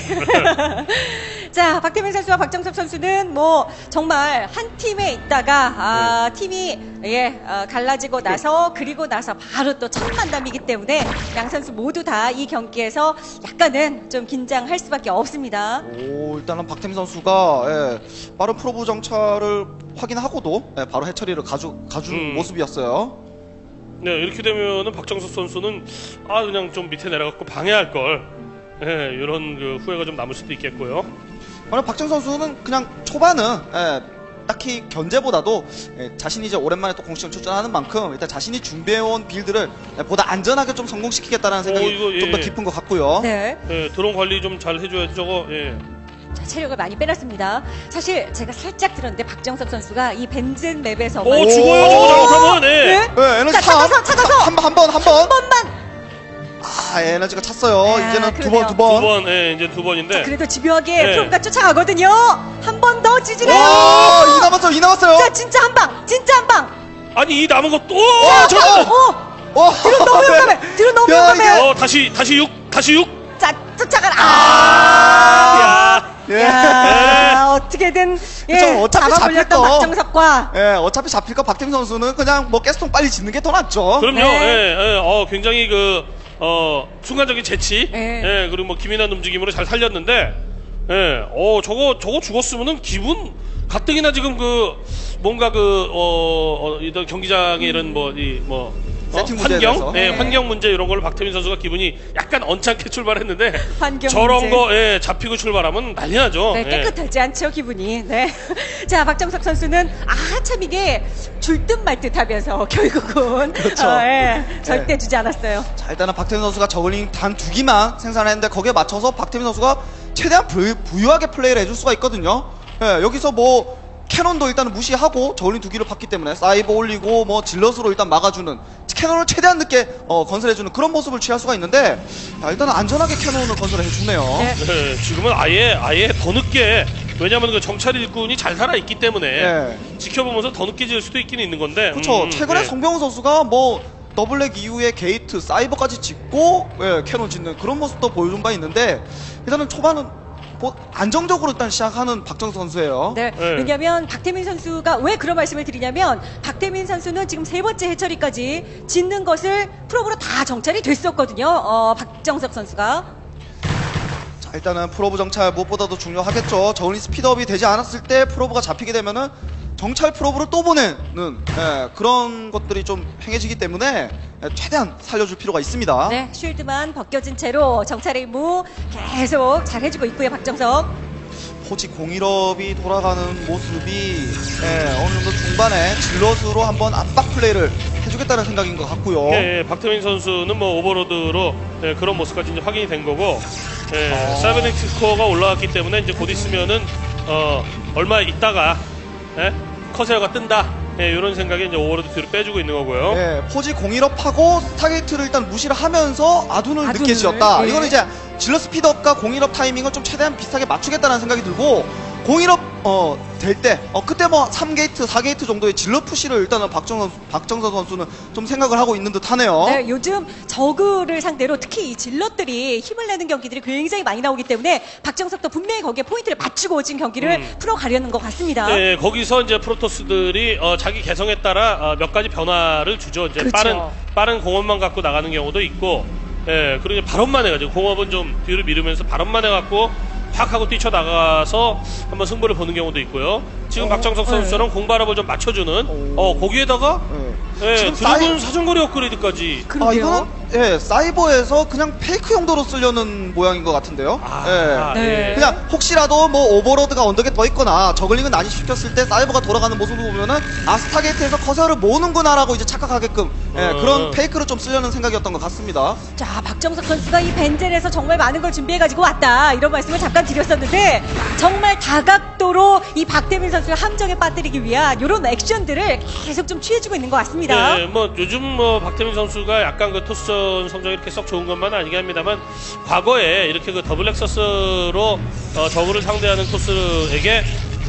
자, 박태민 선수와 박정석 선수는 뭐 정말 한 팀에 있다가 아, 네. 팀이 예 어, 갈라지고 나서 그리고 나서 바로 또 첫 만남이기 때문에 양 선수 모두 다 이 경기에서 약간은 좀 긴장할 수밖에 없습니다. 오, 일단은 박태민 선수가 예, 빠른 프로브 정찰을 확인하고도 예, 바로 해처리를 가주, 가준 음. 모습이었어요. 네, 이렇게 되면은 박정석 선수는 아 그냥 좀 밑에 내려갖고 방해할 걸, 예, 이런 그 후회가 좀 남을 수도 있겠고요. 만약 박정 선수는 그냥 초반은 예, 딱히 견제보다도 예, 자신이 이제 오랜만에 또 공식전 출전하는 만큼 일단 자신이 준비해온 빌드를 예, 보다 안전하게 좀 성공시키겠다는 생각이 어, 이거, 예. 좀 더 깊은 것 같고요. 네. 예, 드론 관리 좀 잘 해줘야지 저거. 예. 자, 체력을 많이 빼놨습니다. 사실 제가 살짝 들었는데 박정석 선수가 이 벤젠 맵에서 오, 죽어요 저거 잘못하면. 예. 네? 네, 에너지 자, 찾아서 찾아서 한 번 한 번 한 번. 한 번만. 아, 에너지가 찼어요. 아, 이제는 두 그러네요. 번 두 두 번. 번, 예, 이제 두 번인데. 그래도 집요하게 네. 프로가 쫓아가거든요. 한 번 더 지지래요. 오, 이 남았어요. 이 남았어요. 자, 진짜 한 방, 진짜 한 방. 아니 이 남은 것도. 와, 오, 저거. 어, 와, 뒤로 너무 용감해. 뒤로 너무 야, 용감해. 어, 다시 다시 육, 다시 육. 자, 쫓아가라. 아, 야. 예. 야, 어떻게든 예, 그쵸, 어차피 잡아올렸던 잡힐 거. 박정석과 예, 어차피 잡힐 거 박태민 선수는 그냥 뭐 가스통 빨리 짓는 게 더 낫죠. 그럼요. 네. 예, 예. 어, 굉장히 그 어, 순간적인 재치. 네. 예, 그리고 뭐 기민한 움직임으로 잘 살렸는데. 예. 어, 저거 저거 죽었으면은 기분 가뜩이나 지금 그 뭔가 그 어, 어 이런 경기장의 이런 뭐 이 뭐 어? 세팅 문제에 환경, 대해서. 예, 네. 환경 문제 이런 걸로 박태민 선수가 기분이 약간 언짢게 출발했는데 환경 저런 문제. 거 예, 잡히고 출발하면 난리 나죠. 네, 예. 깨끗하지 않죠, 기분이. 네. 자, 박정석 선수는, 아, 참 이게 줄 듯 말 듯 하면서 결국은. 그렇죠. 어, 예, 절대 네. 주지 않았어요. 자, 일단은 박태민 선수가 저글링 단 두 기만 생산했는데 거기에 맞춰서 박태민 선수가 최대한 부, 부유하게 플레이를 해줄 수가 있거든요. 예, 여기서 뭐 캐논도 일단 무시하고 저글링 두 기를 봤기 때문에 사이버 올리고 뭐 질럿으로 일단 막아주는, 캐논을 최대한 늦게 어, 건설해주는 그런 모습을 취할 수가 있는데, 자, 일단은 안전하게 캐논을 건설해주네요. 네. 네, 지금은 아예 아예 더 늦게, 왜냐하면 그 정찰 일꾼이 잘 살아 있기 때문에 네. 지켜보면서 더 늦게 지을 수도 있긴 있는 건데. 그렇죠. 음, 최근에 네. 송병호 선수가 뭐 더블랙 이후에 게이트, 사이버까지 짓고 예, 캐논 짓는 그런 모습도 보여준 바 있는데, 일단은 초반은 뭐 안정적으로 일단 시작하는 박정석 선수예요. 네. 네. 왜냐면 박태민 선수가 왜 그런 말씀을 드리냐면 박태민 선수는 지금 세 번째 해처리까지 짓는 것을 프로브로 다 정찰이 됐었거든요. 어, 박정석 선수가. 자, 일단은 프로브 정찰 무엇보다도 중요하겠죠. 저울링 스피드업이 되지 않았을 때 프로브가 잡히게 되면은 정찰 프로브를 또 보내는 예, 그런 것들이 좀 행해지기 때문에 예, 최대한 살려줄 필요가 있습니다. 네. 쉴드만 벗겨진 채로 정찰의 임무 계속 잘 해주고 있고요, 박정석. 포지 공일업이 돌아가는 모습이 예, 어느 정도 중반에 질럿으로 한번 압박 플레이를 해주겠다는 생각인 것 같고요. 예, 예, 박태민 선수는 뭐 오버로드로 예, 그런 모습까지 이제 확인이 된 거고, 예, 어. 사이버넥스 스코어가 올라왔기 때문에 이제 곧 있으면은 어, 얼마 있다가 예, 커세어가 뜬다. 예, 이런 생각에 이제 오버로드 뒤로 빼주고 있는 거고요. 예, 포지 공일업하고 스타게이트를 일단 무시를 하면서 아둔을 아둔을, 늦게 지었다. 예. 이거는 이제 질럿 스피드업과 공일업 타이밍을 좀 최대한 비슷하게 맞추겠다는 생각이 들고, 공일업 어, 될 때, 어, 그때 뭐 삼 게이트, 사 게이트 정도의 질럿 푸시를 일단은 박정선, 박정선 선수는 좀 생각을 하고 있는 듯 하네요. 네, 요즘 저그를 상대로 특히 이 질럿들이 힘을 내는 경기들이 굉장히 많이 나오기 때문에 박정석도 분명히 거기에 포인트를 맞추고 지금 경기를 음. 풀어가려는 것 같습니다. 예, 거기서 이제 프로토스들이 어, 자기 개성에 따라 어, 몇 가지 변화를 주죠. 이제 그렇죠. 빠른 빠른 공업만 갖고 나가는 경우도 있고, 예, 그리고 이제 발업만 해가지고 공업은 좀 뒤를 미루면서 발업만 해갖고 확 하고 뛰쳐나가서 한번 승부를 보는 경우도 있고요. 지금 어, 박정석 선수처럼 공발업을 좀 맞춰주는, 어, 거기에다가 예. 예, 지금 드래곤 사이- 사정거리 업그레이드까지. 아, 그러게요. 이거는 예, 사이버에서 그냥 페이크 용도로 쓰려는 모양인 것 같은데요. 아, 예. 네. 예. 그냥 혹시라도 뭐 오버로드가 언덕에 떠 있거나 저글링을 난입시켰을 때 사이버가 돌아가는 모습을 보면은 아, 스타게이트에서 커세어를 모으는구나라고 이제 착각하게끔 예, 어. 그런 페이크를 좀 쓰려는 생각이었던 것 같습니다. 자, 박정석 선수가 이 벤젤에서 정말 많은 걸 준비해가지고 왔다. 이런 말씀을 잠깐 드렸었는데, 정말 다각도로 이 박태민 선수를 함정에 빠뜨리기 위한 이런 액션들을 계속 좀 취해주고 있는 것 같습니다. 네, 뭐 요즘 뭐 박태민 선수가 약간 그 토스전 성적이 이렇게 썩 좋은 것만은 아니긴 합니다만, 과거에 이렇게 그 더블 렉서스로 어, 저그를 상대하는 토스에게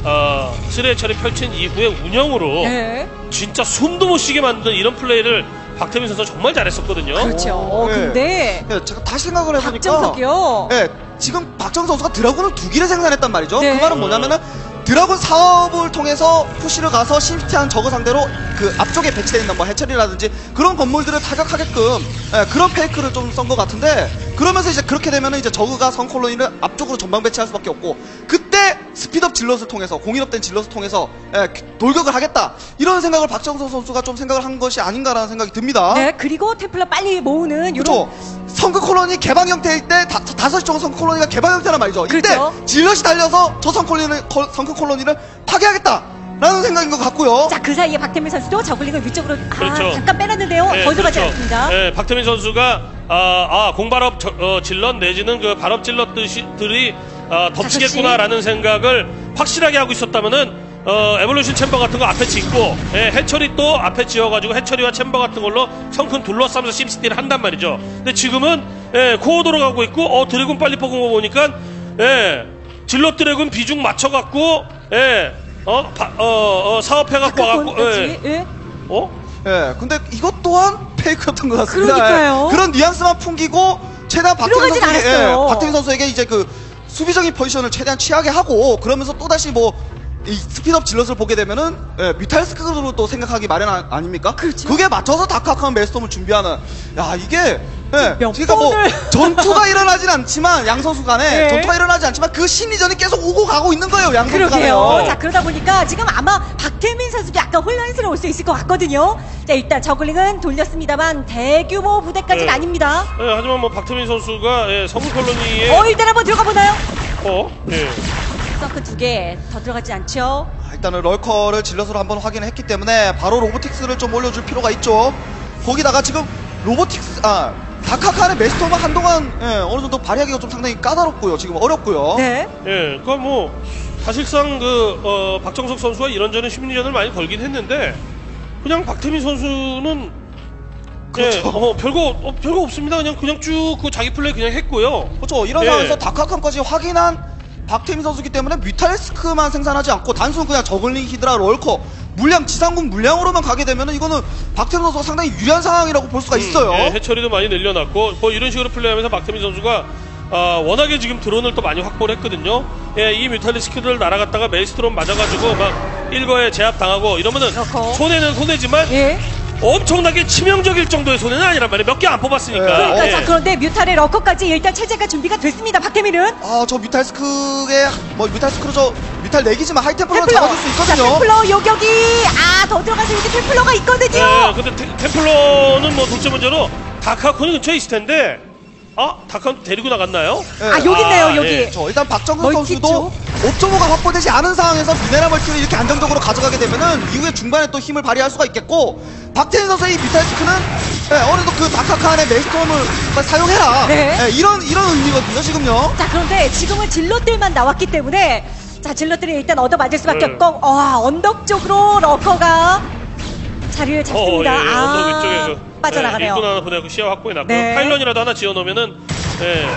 어, 쓰레 처리 펼친 이후의 운영으로 네. 진짜 숨도 못 쉬게 만든 이런 플레이를 박태민 선수가 정말 잘했었거든요. 그렇죠. 어, 예. 근데 예, 제가 다시 생각을 해보니까 박정석이요. 예, 지금 박정석 선수가 드라군을 두 기를 생산했단 말이죠. 네. 그 말은 뭐냐면은 드라군 사업을 통해서 푸시를 가서 심시티한 저그 상대로 그 앞쪽에 배치되어 있는 뭐 해처리라든지 그런 건물들을 타격하게끔 예, 그런 페이크를 좀 쓴 것 같은데, 그러면서 이제 그렇게 되면은 이제 저그가 성 콜로니를 앞쪽으로 전방 배치할 수밖에 없고, 그때 스피드업 질럿을 통해서 공인업된 질럿을 통해서 예, 돌격을 하겠다, 이런 생각을 박정석 선수가 좀 생각을 한 것이 아닌가라는 생각이 듭니다. 네, 그리고 템플러 빨리 모으는 그렇죠. 이런 성크 콜로니 개방 형태일 때 다, 다섯 시 정도 성크 콜로니가 개방 형태란 말이죠. 그렇죠. 이때 질럿이 달려서 저 성크 콜로니를, 걸- 성크 콜로니를 파괴하겠다, 라는 생각인 것 같고요. 자, 그 사이에 박태민 선수도 저글링을 위쪽으로 아, 그렇죠. 잠깐 빼놨는데요. 네, 더 들어가지 그렇죠. 않습니다. 네, 박태민 선수가 아, 아 공발업 저, 어, 질럿 내지는 그 발업 질럿들이 아, 덮치겠구나라는 생각을 확실하게 하고 있었다면은 어, 에볼루션 챔버 같은 거 앞에 짓고 예, 해처리 또 앞에 지어가지고 해처리와 챔버 같은 걸로 성큰 둘러싸면서 심시티를 한단 말이죠. 근데 지금은 예, 코어 돌아가고 있고 어 드래곤 빨리 뽑은 거 보니까 예, 질럿 드래곤 비중 맞춰갖고 예, 어, 바, 어, 어 사업해갖고 와갖고 예. 예. 어? 예, 근데 이것 또한 페이크였던 것 같습니다. 그러니까요. 예, 그런 뉘앙스만 풍기고 최대한 박태민 들어가진 선수에게, 않았어요. 예, 박태민 선수에게 이제 그 수비적인 포지션을 최대한 취하게 하고 그러면서 또 다시 뭐 이 스피드업 질럿을 보게 되면은 예, 뮤탈스크로 또 생각하기 마련 아, 아닙니까? 그렇죠. 그게 맞춰서 다크아카운 메스톰을 준비하는 야 이게 예, 몇 그러니까 뭐 번을. 전투가 일어나진 않지만 양 선수 간에 네. 전투가 일어나지 않지만 그 심리전이 계속 오고 가고 있는 거예요. 양 선수 그러게요. 간에요. 자, 그러다 보니까 지금 아마 박태민 선수도 약간 혼란스러울 수 있을 것 같거든요. 자, 일단 저글링은 돌렸습니다만 대규모 부대까지는 네. 아닙니다. 예, 하지만 뭐 박태민 선수가 예, 성문 콜로니에 어, 일단 한번 들어가 보나요? 어? 예. 서크 두 개 더 들어가지 않죠? 아, 일단은 럴커를 질럿으로 한번 확인을 했기 때문에 바로 로보틱스를 좀 올려줄 필요가 있죠. 거기다가 지금 로보틱스 아 다카칸의 메스터가 한동안 예, 어느 정도 발휘하기가 좀 상당히 까다롭고요. 지금 어렵고요. 네. 예, 그러니까 뭐 사실상 그 어, 박정석 선수가 이런저런 심리전을 많이 걸긴 했는데 그냥 박태민 선수는 그렇죠. 예, 어, 별거 어, 별거 없습니다. 그냥 그냥 쭉 그 자기 플레이 그냥 했고요. 그렇죠. 이런 예. 상황에서 다카칸까지 확인한 박태민 선수기 때문에 뮤탈스크만 생산하지 않고 단순 그냥 저글링 히드라 럴커 물량 지상군 물량으로만 가게 되면은 이거는 박태민 선수가 상당히 유리한 상황이라고 볼 수가 있어요. 음, 예, 해처리도 많이 늘려놨고 뭐 이런 식으로 플레이하면서 박태민 선수가 아, 워낙에 지금 드론을 또 많이 확보를 했거든요. 예, 이 뮤탈리스크를 날아갔다가 메이스트롬 맞아가지고 막 일거에 제압 당하고 이러면은 그렇고. 손해는 손해지만 예. 엄청나게 치명적일 정도의 손해는 아니란 말이에요. 몇 개 안 뽑았으니까. 예. 그러니까 예. 자, 그런데 뮤탈의 러커까지 일단 체제가 준비가 됐습니다. 박태민은. 아 저 뮤탈스크의 뭐 뮤탈스크로 저 뮤탈 내기지만 하이템플러는 템플러. 잡아줄 수 자, 있거든요. 템플러 요격이 아, 더 들어가서 여기 템플러가 있거든요. 예, 근데 테, 템플러는 뭐 둘째 문제로 다카콘이 근처에 있을 텐데 아, 다카콘 데리고 나갔나요? 예. 아, 여기 있네요, 아, 여기. 예. 저 일단 박정근 멀티 선수도 옵저버가 확보되지 않은 상황에서 미네랄 멀티를 이렇게 안정적으로 가져가게 되면은 이후에 중반에 또 힘을 발휘할 수가 있겠고 박태민 선수의 이 뮤탈스크는 예, 어느 정도 그 다카칸의 메스톰을 사용해라. 네. 예, 이런 이런 의미거든요 지금요. 자, 그런데 지금은 질럿들만 나왔기 때문에 자, 질럿들이 일단 얻어맞을 수밖에 네. 없고 와, 언덕 쪽으로 러커가 자리를 잡습니다. 어, 예, 아, 언덕 위쪽에 그, 빠져나가네요. 예, 일꾼 하나 보내고 시야 확보해놨고 네. 파일런이라도 하나 지어놓으면은 예,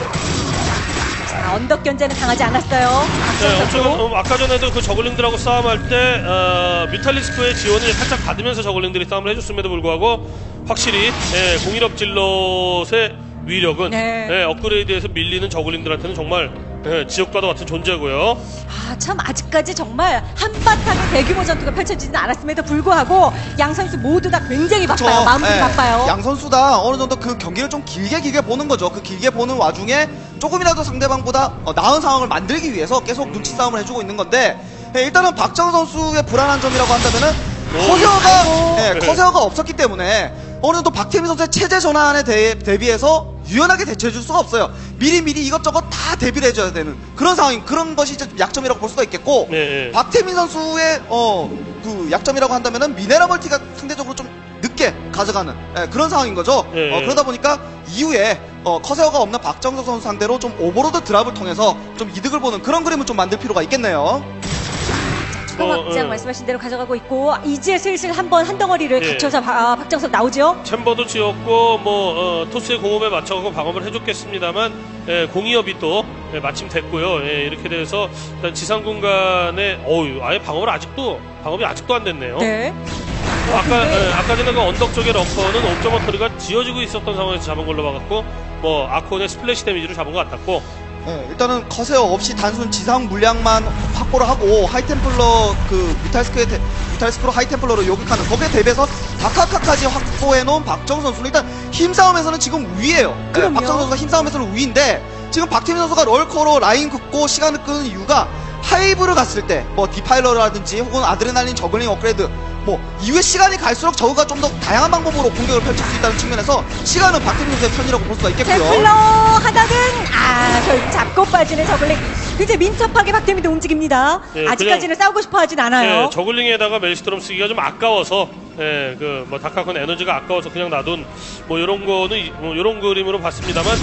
자, 언덕 견제는 당하지 않았어요. 박정 예, 선수. 엄청, 어, 아까 전에도 그 저글링들하고 싸움할 때 어, 뮤탈리스크의 지원을 살짝 받으면서 저글링들이 싸움을 해줬음에도 불구하고 확실히 예, 공일업 질럿의 위력은 네. 예, 업그레이드에서 밀리는 저글링들한테는 정말 예, 지옥과도 같은 존재고요. 아, 참 아직까지 정말 한바탕의 대규모 전투가 펼쳐지지는 않았음에도 불구하고 양 선수 모두 다 굉장히 바빠요. 그쵸. 마음들이 예, 바빠요. 양 선수 다 어느 정도 그 경기를 좀 길게 길게 보는 거죠. 그 길게 보는 와중에 조금이라도 상대방보다 어, 나은 상황을 만들기 위해서 계속 눈치 싸움을 해주고 있는 건데 예, 일단은 박정 선수의 불안한 점이라고 한다면은 커세어가 아이고. 예, 커세어가 없었기 때문에 어느 정도 박태민 선수의 체제 전환에 대, 대비해서 유연하게 대처해줄 수가 없어요. 미리미리 이것저것 다 대비를 해줘야 되는 그런 상황, 그런 것이 이제 약점이라고 볼 수가 있겠고 네, 네. 박태민 선수의 어, 그 약점이라고 한다면은 미네랄 멀티가 상대적으로 좀 늦게 가져가는 예, 그런 상황인 거죠. 네. 어, 그러다 보니까 이후에 어, 커세어가 없는 박정석 선수 상대로 좀 오버로드 드랍을 통해서 좀 이득을 보는 그런 그림을 좀 만들 필요가 있겠네요. 추가 확장 어, 어. 말씀하신 대로 가져가고 있고 이제 슬슬 한번 한 덩어리를 예. 갖춰서 바- 아, 박정석 나오죠. 챔버도 지었고 뭐 어, 토스의 공업에 맞춰서 방어를 해줬겠습니다만 예, 공이업이 또 예, 마침 됐고요. 예, 이렇게 돼서 일단 지상 공간에 어유 아예 방어를 아직도 방어이 아직도 안 됐네요. 네. 어, 아까 근데- 예, 아까 전에 그 언덕 쪽의 러커는 옵저버터리가 지어지고 있었던 상황에서 잡은 걸로 봐갖고 뭐 아콘의 스플래시 데미지로 잡은 것 같았고. 예, 일단은 커세어 없이 단순 지상 물량만 확보를 하고 하이템플러 그 뮤탈스크의 대- 뮤탈스크로 하이템플러로 요격하는 거기에 대비해서 다카카까지 확보해놓은 박정 선수는 일단 힘싸움에서는 지금 우위예요. 예, 그럼요. 박정 선수가 힘싸움에서는 우위인데 지금 박태민 선수가 럴커로 라인 긋고 시간을 끄는 이유가 하이브를 갔을 때 뭐 디파일러라든지 혹은 아드레날린 저글링 업그레이드 뭐 이후에 시간이 갈수록 저그가 좀 더 다양한 방법으로 공격을 펼칠 수 있다는 측면에서 시간은 박태민 선수의 편이라고 볼 수가 있겠고요. 템플러 하나는 아, 결국 잡고 빠지는 저글링. 굉장히 민첩하게 박태민도 움직입니다. 예, 아직까지는 싸우고 싶어 하진 않아요. 예, 저글링에다가 멜스트롬 쓰기가 좀 아까워서, 예, 그, 뭐, 다카콘 에너지가 아까워서 그냥 놔둔, 뭐, 요런 거는, 이- 뭐, 요런 그림으로 봤습니다만,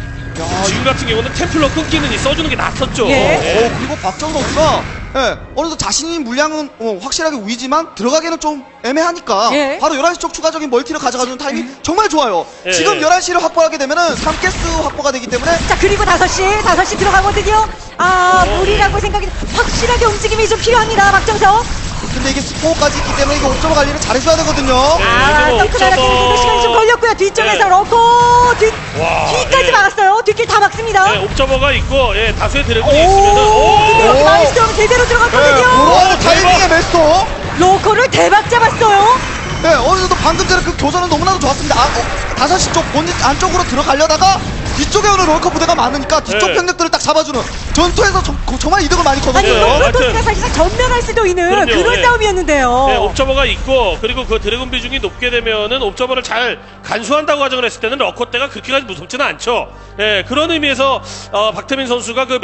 지금 같은 경우는 템플러 끊기는 이 써주는 게 낫었죠. 예. 어, 그리고 박정 선수가 예, 어느 정도 자신이 물량은 어, 확실하게 우위지만 들어가기는 좀 애매하니까 예. 바로 열한 시 쪽 추가적인 멀티를 가져가는 타이밍 정말 좋아요. 예. 지금 열한 시를 확보하게 되면은 삼 가스 확보가 되기 때문에 자, 그리고 다섯 시, 다섯 시 들어가거든요. 아, 어, 무리라고 생각이, 확실하게 움직임이 좀 필요합니다, 박정석. 근데 이게 스포까지 있기 때문에 이거 옵저버 관리를 잘해줘야 되거든요. 네. 아, 그리고 덩크 나라 옥저버- 끼는 시간이 좀 걸렸고요. 뒤쪽에서 네. 러커, 뒤, 와, 뒤까지 예. 막았어요. 뒷길 다 막습니다. 예, 옵저버가 있고, 예, 다수의 드래곤이 오, 있으면은, 오! 여기 오. 마이스터는 제대로 들어갔거든요. 그런 타이밍에 메스터. 러커를 대박 잡았어요. 네, 어느 정도 방금 전에 그 교전은 너무나도 좋았습니다. 아, 어, 다섯 시 쪽 본진 안쪽으로 들어가려다가 뒤쪽에 오는 롤커 부대가 많으니까 뒤쪽 네. 병력들을 딱 잡아주는 전투에서 정, 그 정말 이득을 많이 아니, 거뒀어요. 이거 프로토스가 하여튼- 사실상 전면할 수도 있는 그럼요, 그런 예. 싸움이었는데요. 네, 옵저버가 있고, 그리고 그 드래곤 비중이 높게 되면은 옵저버를 잘 간수한다고 가정을 했을 때는 러커 때가 그렇게까지 무섭지는 않죠. 예, 그런 의미에서, 어, 박태민 선수가 그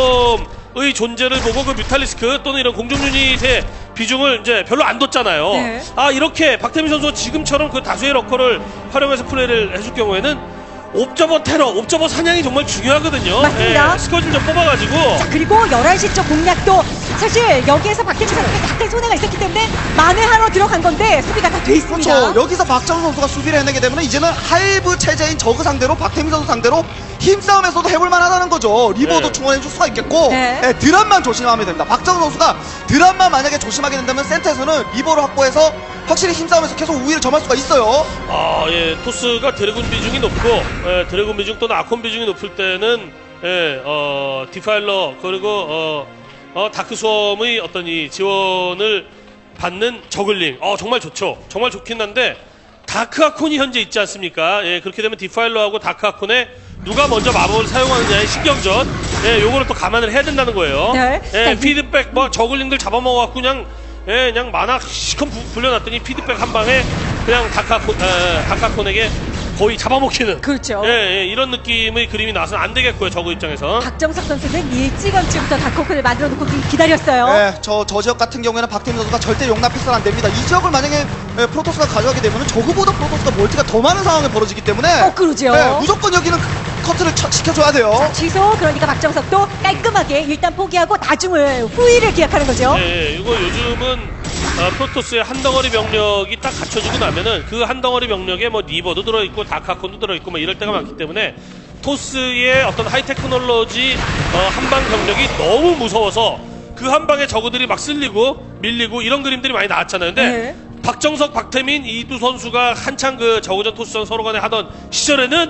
멜스트롬의 존재를 보고 그 뮤탈리스크 또는 이런 공중 유닛의 비중을 이제 별로 안 뒀잖아요. 네. 아, 이렇게 박태민 선수가 지금처럼 그 다수의 러커를 활용해서 플레이를 해줄 경우에는 옵저버 테러, 옵저버 사냥이 정말 중요하거든요. 맞습니다. 예, 스커지를 좀 뽑아가지고. 자, 그리고 열한 시 쪽 공략도 사실 여기에서 박태민 선수가 약간 손해가 있었기 때문에 만회하러 들어간 건데 수비가 다 돼 있습니다. 그렇죠. 여기서 박정우 선수가 수비를 해내게 되면 이제는 하이브 체제인 저그 상대로 박태민 선수 상대로 힘싸움에서도 해볼 만하다는 거죠. 리버도 네. 충원해줄 수가 있겠고 네. 네, 드랍만 조심하면 됩니다. 박정우 선수가 드랍만 만약에 조심하게 된다면 센터에서는 리버를 확보해서 확실히 힘싸움에서 계속 우위를 점할 수가 있어요. 아, 예, 토스가 드래곤 비중이 높고, 예, 드래곤 비중 또는 아콘 비중이 높을 때는, 예, 어, 디파일러, 그리고, 어, 어, 다크스웜의 어떤 이 지원을 받는 저글링. 어, 정말 좋죠. 정말 좋긴 한데, 다크아콘이 현재 있지 않습니까? 예, 그렇게 되면 디파일러하고 다크아콘에 누가 먼저 마법을 사용하느냐의 신경전. 예, 요거를 또 감안을 해야 된다는 거예요. 네. 예, 자, 이- 피드백, 뭐, 저글링들 잡아먹어갖고 그냥, 예, 그냥 만화 시컷 부- 불려놨더니 피드백 한 방에 그냥 다카콘, 에, 다카콘에게 거의 잡아먹히는. 그렇죠. 예, 예, 이런 느낌의 그림이 나와서는 안 되겠고요, 저그 입장에서. 박정석 선수는 일찌감치부터 다코크를 만들어 놓고 기- 기다렸어요. 네, 저, 저 지역 같은 경우에는 박태민 선수가 절대 용납해서는 안 됩니다. 이 지역을 만약에 예, 프로토스가 가져가게 되면 저그보다 프로토스가 멀티가 더 많은 상황이 벌어지기 때문에 어, 그러죠. 네, 무조건 여기는 커트를 쳐- 시켜줘야 돼요. 취소. 그러니까 박정석도 깔끔하게 일단 포기하고 나중을 후위를 기약하는 거죠. 예, 예, 이거 요즘은 어, 프로토스의 한 덩어리 병력이 딱 갖춰지고 나면은 그 한 덩어리 병력에 뭐 리버도 들어있고 다카콘도 들어있고 뭐 이럴 때가 많기 때문에 토스의 어떤 하이테크놀로지 어, 한방 병력이 너무 무서워서 그 한 방에 저그들이 막 쓸리고 밀리고 이런 그림들이 많이 나왔잖아요. 근데 네. 박정석, 박태민 이 두 선수가 한창 그 저그전 토스전 서로 간에 하던 시절에는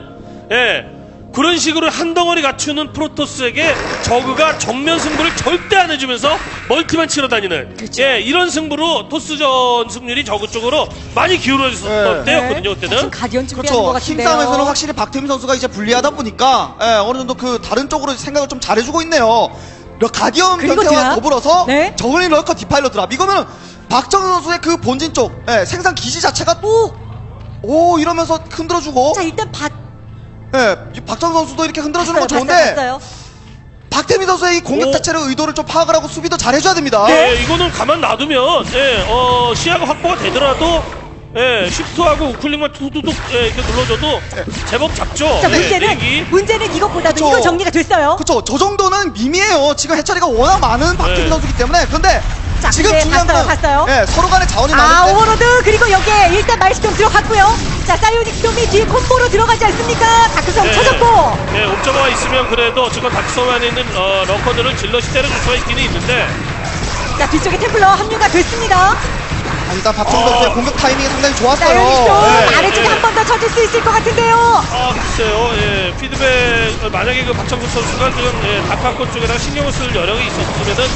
예 그런 식으로 한 덩어리 갖추는 프로토스에게 저그가 정면 승부를 절대 안 해주면서 멀티만 치러 다니는 그쵸. 예 이런 승부로 토스전 승률이 저그 쪽으로 많이 기울어졌었던 네. 때였거든요. 지금 그때는. 가디언 준비하는 것 그렇죠. 같은데요. 힘싸움에서는 확실히 박태민 선수가 이제 불리하다 보니까 예, 어느 정도 그 다른 쪽으로 생각을 좀 잘해주고 있네요. 러- 가디언 그리고 변태와 드랍. 더불어서 네. 저글링 럴커 디파일러 드랍. 이거는 박정우 선수의 그 본진 쪽 예, 생산 기지 자체가 오! 오 이러면서 흔들어주고 자, 일단 받, 예, 이 박정우 선수도 이렇게 흔들어주는 건 봤어요, 좋은데 봤어요. 박태민 선수의 이 공격 오. 자체를 의도를 좀 파악을 하고 수비도 잘해줘야 됩니다. 예, 이거는 가만 놔두면 예, 어, 시야가 확보가 되더라도 예, 쉬프트하고 우클릭만 투두둑 예, 이렇게 눌러줘도 제법 잡죠. 자, 예, 문제는, 내기. 문제는 이것보다도 그쵸. 이거 정리가 됐어요. 그렇죠. 저 정도는 미미해요. 지금 해처리가 워낙 많은 박태민 네. 선수기 때문에. 근데 자, 지금 근데 중요한 봤어요, 건 봤어요. 예, 서로 간의 자원이 아, 많은데 오버로드. 그리고 여기에 일단 마일스톰 들어갔고요. 자, 사이오닉 스톰이 뒤에 콤보로 들어가지 않습니까? 다크섬 예, 쳐졌고. 예, 옵저버가 있으면 그래도 지금 다크섬 안에 있는 어, 럭커들을 질럿이 때려줄 수가 있기는 있는데 자, 뒤쪽에 템플러 합류가 됐습니다. 아, 일단 박정우 어. 선수의 공격 타이밍이 상당히 좋았어요. 사이오닉 스톰 네, 아래쪽에 네. 한 번 더 쳐질 수 있을 것 같은데요. 아 글쎄요 예, 피드백 어, 만약에 그 박정석 선수가 지금 예, 다크아콘 쪽에다가 신경을 쓸 여력이 있었으면은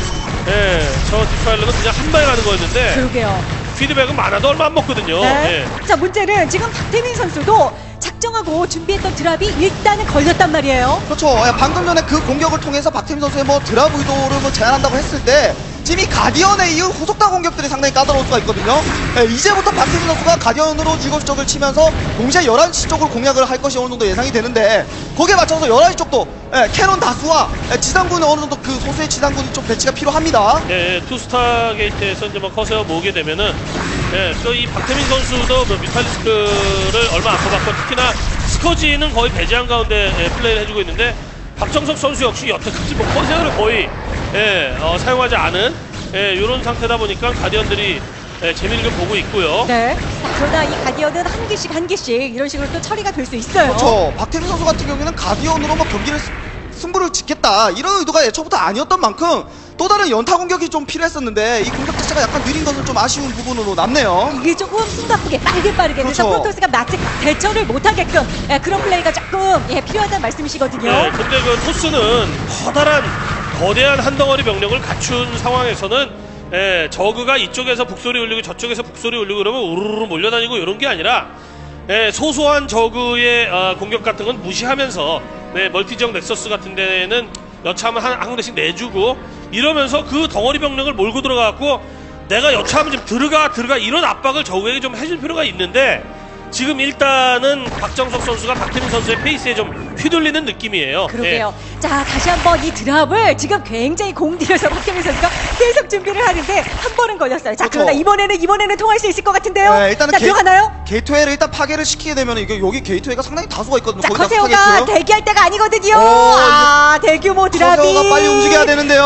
예, 저 디파일러는 그냥 한 방에 가는 거였는데 그러게요. 피드백은 많아도 얼마 안 먹거든요. 네. 예. 자, 문제는 지금 박태민 선수도 작전 예정하고 준비했던 드랍이 일단은 걸렸단 말이에요. 그렇죠. 예, 방금 전에 그 공격을 통해서 박태민 선수의 뭐 드랍 의도를 뭐 제한한다고 했을 때 지금 이 가디언에 이은 후속단 공격들이 상당히 까다로울 수가 있거든요. 예, 이제부터 박태민 선수가 가디언으로 지거쪽을 치면서 동시에 열한 시 쪽으로 공략을 할 것이 어느 정도 예상이 되는데 거기에 맞춰서 열한 시 쪽도 예, 캐논 다수와 예, 지상군은 어느 정도 그 소수의 지상군이 좀 배치가 필요합니다. 예, 예, 투스타 게이트에서 이제 뭐 커세어 모으게 되면은, 예, 또 이 박태민 선수도 뭐 뮤탈리스크를 얼마 안 뽑았고, 특히나 스커지는 거의 배제한 가운데 예, 플레이를 해주고 있는데, 박정석 선수 역시 여태까지 뭐 커세어를 거의, 예, 어, 사용하지 않은, 예, 요런 상태다 보니까 가디언들이 예, 재미있게 보고 있고요. 네. 자, 그러나 이 가디언은 한 개씩 한 개씩 이런 식으로 또 처리가 될 수 있어요. 그렇죠. 박태민 선수 같은 경우에는 가디언으로 뭐 경기를 스- 승부를 짓겠다 이런 의도가 애초부터 아니었던 만큼 또 다른 연타 공격이 좀 필요했었는데 이 공격 자체가 약간 느린 것은 좀 아쉬운 부분으로 남네요. 이게 조금 숨가쁘게 빠르게 빠르게 그래서 그렇죠. 프로토스가 마치 대처를 못하게끔 예, 그런 플레이가 조금 예, 필요하다는 말씀이시거든요. 네, 근데 그 토스는 커다란 거대한 한 덩어리 병력을 갖춘 상황에서는 예, 저그가 이쪽에서 북소리 울리고 저쪽에서 북소리 울리고 그러면 우르르 몰려다니고 이런 게 아니라 예, 소소한 저그의 어, 공격 같은 건 무시하면서 네, 멀티지역 넥서스 같은 데는 여차하면 한, 한 군데씩 내주고 이러면서 그 덩어리 병력을 몰고 들어가고 내가 여차하면 좀 들어가 들어가 이런 압박을 저그에게 좀 해줄 필요가 있는데 지금 일단은 박정석 선수가 박태민 선수의 페이스에 좀 휘둘리는 느낌이에요. 그러게요. 자, 다시 한번 이 드랍을 지금 굉장히 공들여서 박태민 선수가 계속 준비를 하는데 한 번은 걸렸어요. 자, 그렇죠. 그러나 이번에는 이번에는 통할 수 있을 것 같은데요. 네, 일단은 자, 게- 들어가나요? 게이트웨이를 일단 파괴를 시키게 되면 이게 여기 게이트웨이가 상당히 다수가 있거든요. 자, 거기다 커세오가 스타게이트. 대기할 때가 아니거든요. 오, 아, 대규모 드랍이 커세오가 빨리 움직여야 되는데요.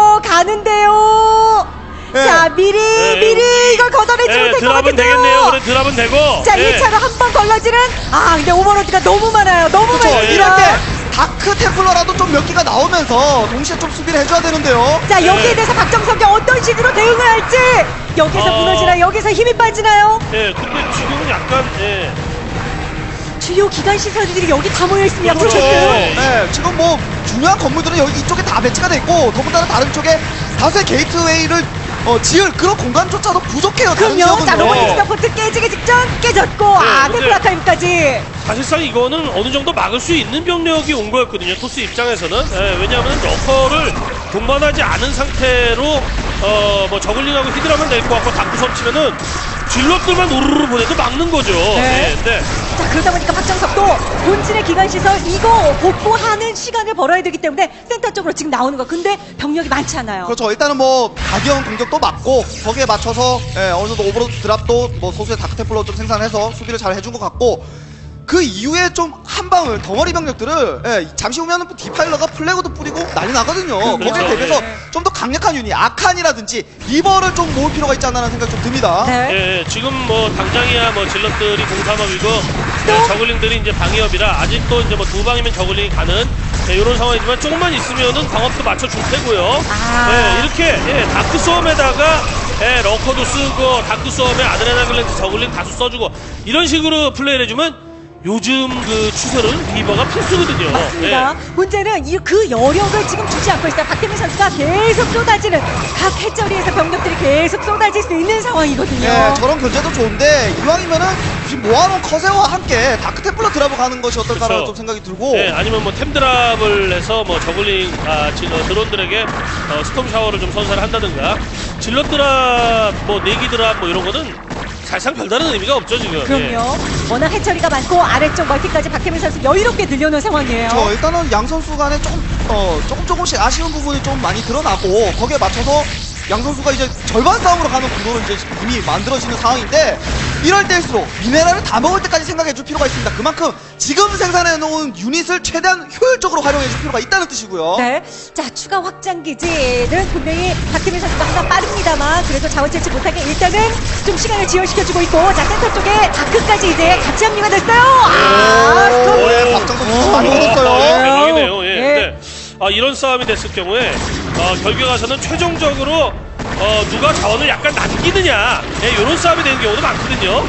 들어가는데요. 네. 자, 미리 네, 미리 우리- 이걸 걷어내지 예, 못할 것 드랍은 같은데요. 되겠네요. 그래 드랍은 되고. 자, 예. 이 차로 한 번 걸러지는 아, 근데 오버로드가 너무 많아요. 너무 그렇죠. 많습니다. 이럴 때 다크 테플러라도 좀 몇 개가 나오면서 동시에 좀 수비를 해줘야 되는데요. 자, 여기에 네. 대해서 박정석이 어떤 식으로 대응을 할지 여기서 어. 무너지나요? 여기서 힘이 빠지나요? 예, 근데 지금은 약간 예. 주요 기관 시설들이 여기 다 모여 있습니다. 그렇죠. 프로토스. 네. 네, 지금 뭐 중요한 건물들은 여기 이쪽에 다 배치가 돼 있고 더군다나 다른 쪽에 다수의 게이트웨이를 어, 지을 그런 공간조차도 부족해요. 다른 그럼요. 자, 지역은요. 로보틱스 서포트 깨지기 직전 깨졌고 아, 근데- 템플라카임까지. 사실상 이거는 어느 정도 막을 수 있는 병력이 온 거였거든요. 토스 입장에서는. 예, 왜냐하면 러커를 동반하지 않은 상태로 어, 뭐 저글링하고 히드라만 낼 것 같고 다크 설치면은 질럿들만 우르르 보내도 막는 거죠. 네. 예, 근데 자, 그러다 보니까 박정석도 본진의 기관 시설 이거 복구하는 시간을 벌어야 되기 때문에 센터 쪽으로 지금 나오는 거. 근데 병력이 많지 않아요. 그렇죠. 일단은 뭐 가디언 공격도 맞고 거기에 맞춰서 예, 어느 정도 오버로드 드랍도 뭐 소수의 다크테플러 좀 생산해서 수비를 잘 해준 것 같고 그 이후에 좀 한 방울 덩어리 병력들을 예, 잠시 후면은 디파일러가 플래그도 뿌리고 난리 나거든요. 거기에 그렇죠. 대비해서 네. 좀 더 강력한 유닛, 아칸이라든지 리버를 좀 모을 필요가 있지 않나라는 생각이 좀 듭니다. 네. 예, 예, 지금 뭐 당장이야 뭐 질럿들이 공삼업이고 예, 저글링들이 이제 방위업이라 아직도 이제 뭐 두 방이면 저글링이 가는 예, 이런 상황이지만 조금만 있으면은 방업도 맞춰줄 테고요. 아. 예, 이렇게 예, 다크 수험에다가 예, 러커도 쓰고 다크 수험에 아드레날 글랜드 저글링 다수 써주고 이런 식으로 플레이를 해주면 요즘 그 추세로는 리버가 필수거든요. 맞습니다. 예. 문제는 이, 그 여력을 지금 주지 않고 있어요. 박태민 선수가 계속 쏟아지는 각 해처리에서 병력들이 계속 쏟아질 수 있는 상황이거든요. 예, 저런 견제도 좋은데 이왕이면은 지금 모아놓은 커세와 함께 다크테플러 드랍을 가는 것이 어떨까라는 그렇죠. 좀 생각이 들고 예, 아니면 뭐 템드랍을 해서 뭐 저글링 아, 지- 어, 드론들에게 어, 스톰 샤워를 좀 선사를 한다든가 질럿 드랍 뭐 내기 드랍 뭐 이런 거는 사실상 별다른 의미가 없죠 지금. 그럼요. 워낙 해처리가 많고 아래쪽 멀티까지 박태민 선수 여유롭게 들려놓은 상황이에요. 저 일단은 양 선수 간에 조금 어 조금 조금씩 아쉬운 부분이 좀 많이 드러나고 거기에 맞춰서 양 선수가 이제 절반 싸움으로 가는 구도를 이제 이미 만들어지는 상황인데 이럴 때일수록 미네랄을 다 먹을 때까지 생각해 줄 필요가 있습니다. 그만큼 지금 생산해 놓은 유닛을 최대한 효율적으로 활용해 줄 필요가 있다는 뜻이고요. 네. 자, 추가 확장 기지는 분명히 박태민 선수가 항상 빠릅니다만 그래도 자원 채취 못하게 일단은 좀 시간을 지연시켜주고 있고 자, 센터 쪽에 다크까지 이제 같이 합류가 됐어요. 아, 오, 스톰. 예, 박정석 선수 많이 어, 얻었어요. 대박이네요. 예. 예. 근데 아, 이런 싸움이 됐을 경우에 어, 결국에 가서는 최종적으로 어, 누가 자원을 약간 남기느냐 예, 이런 싸움이 되는 경우도 많거든요.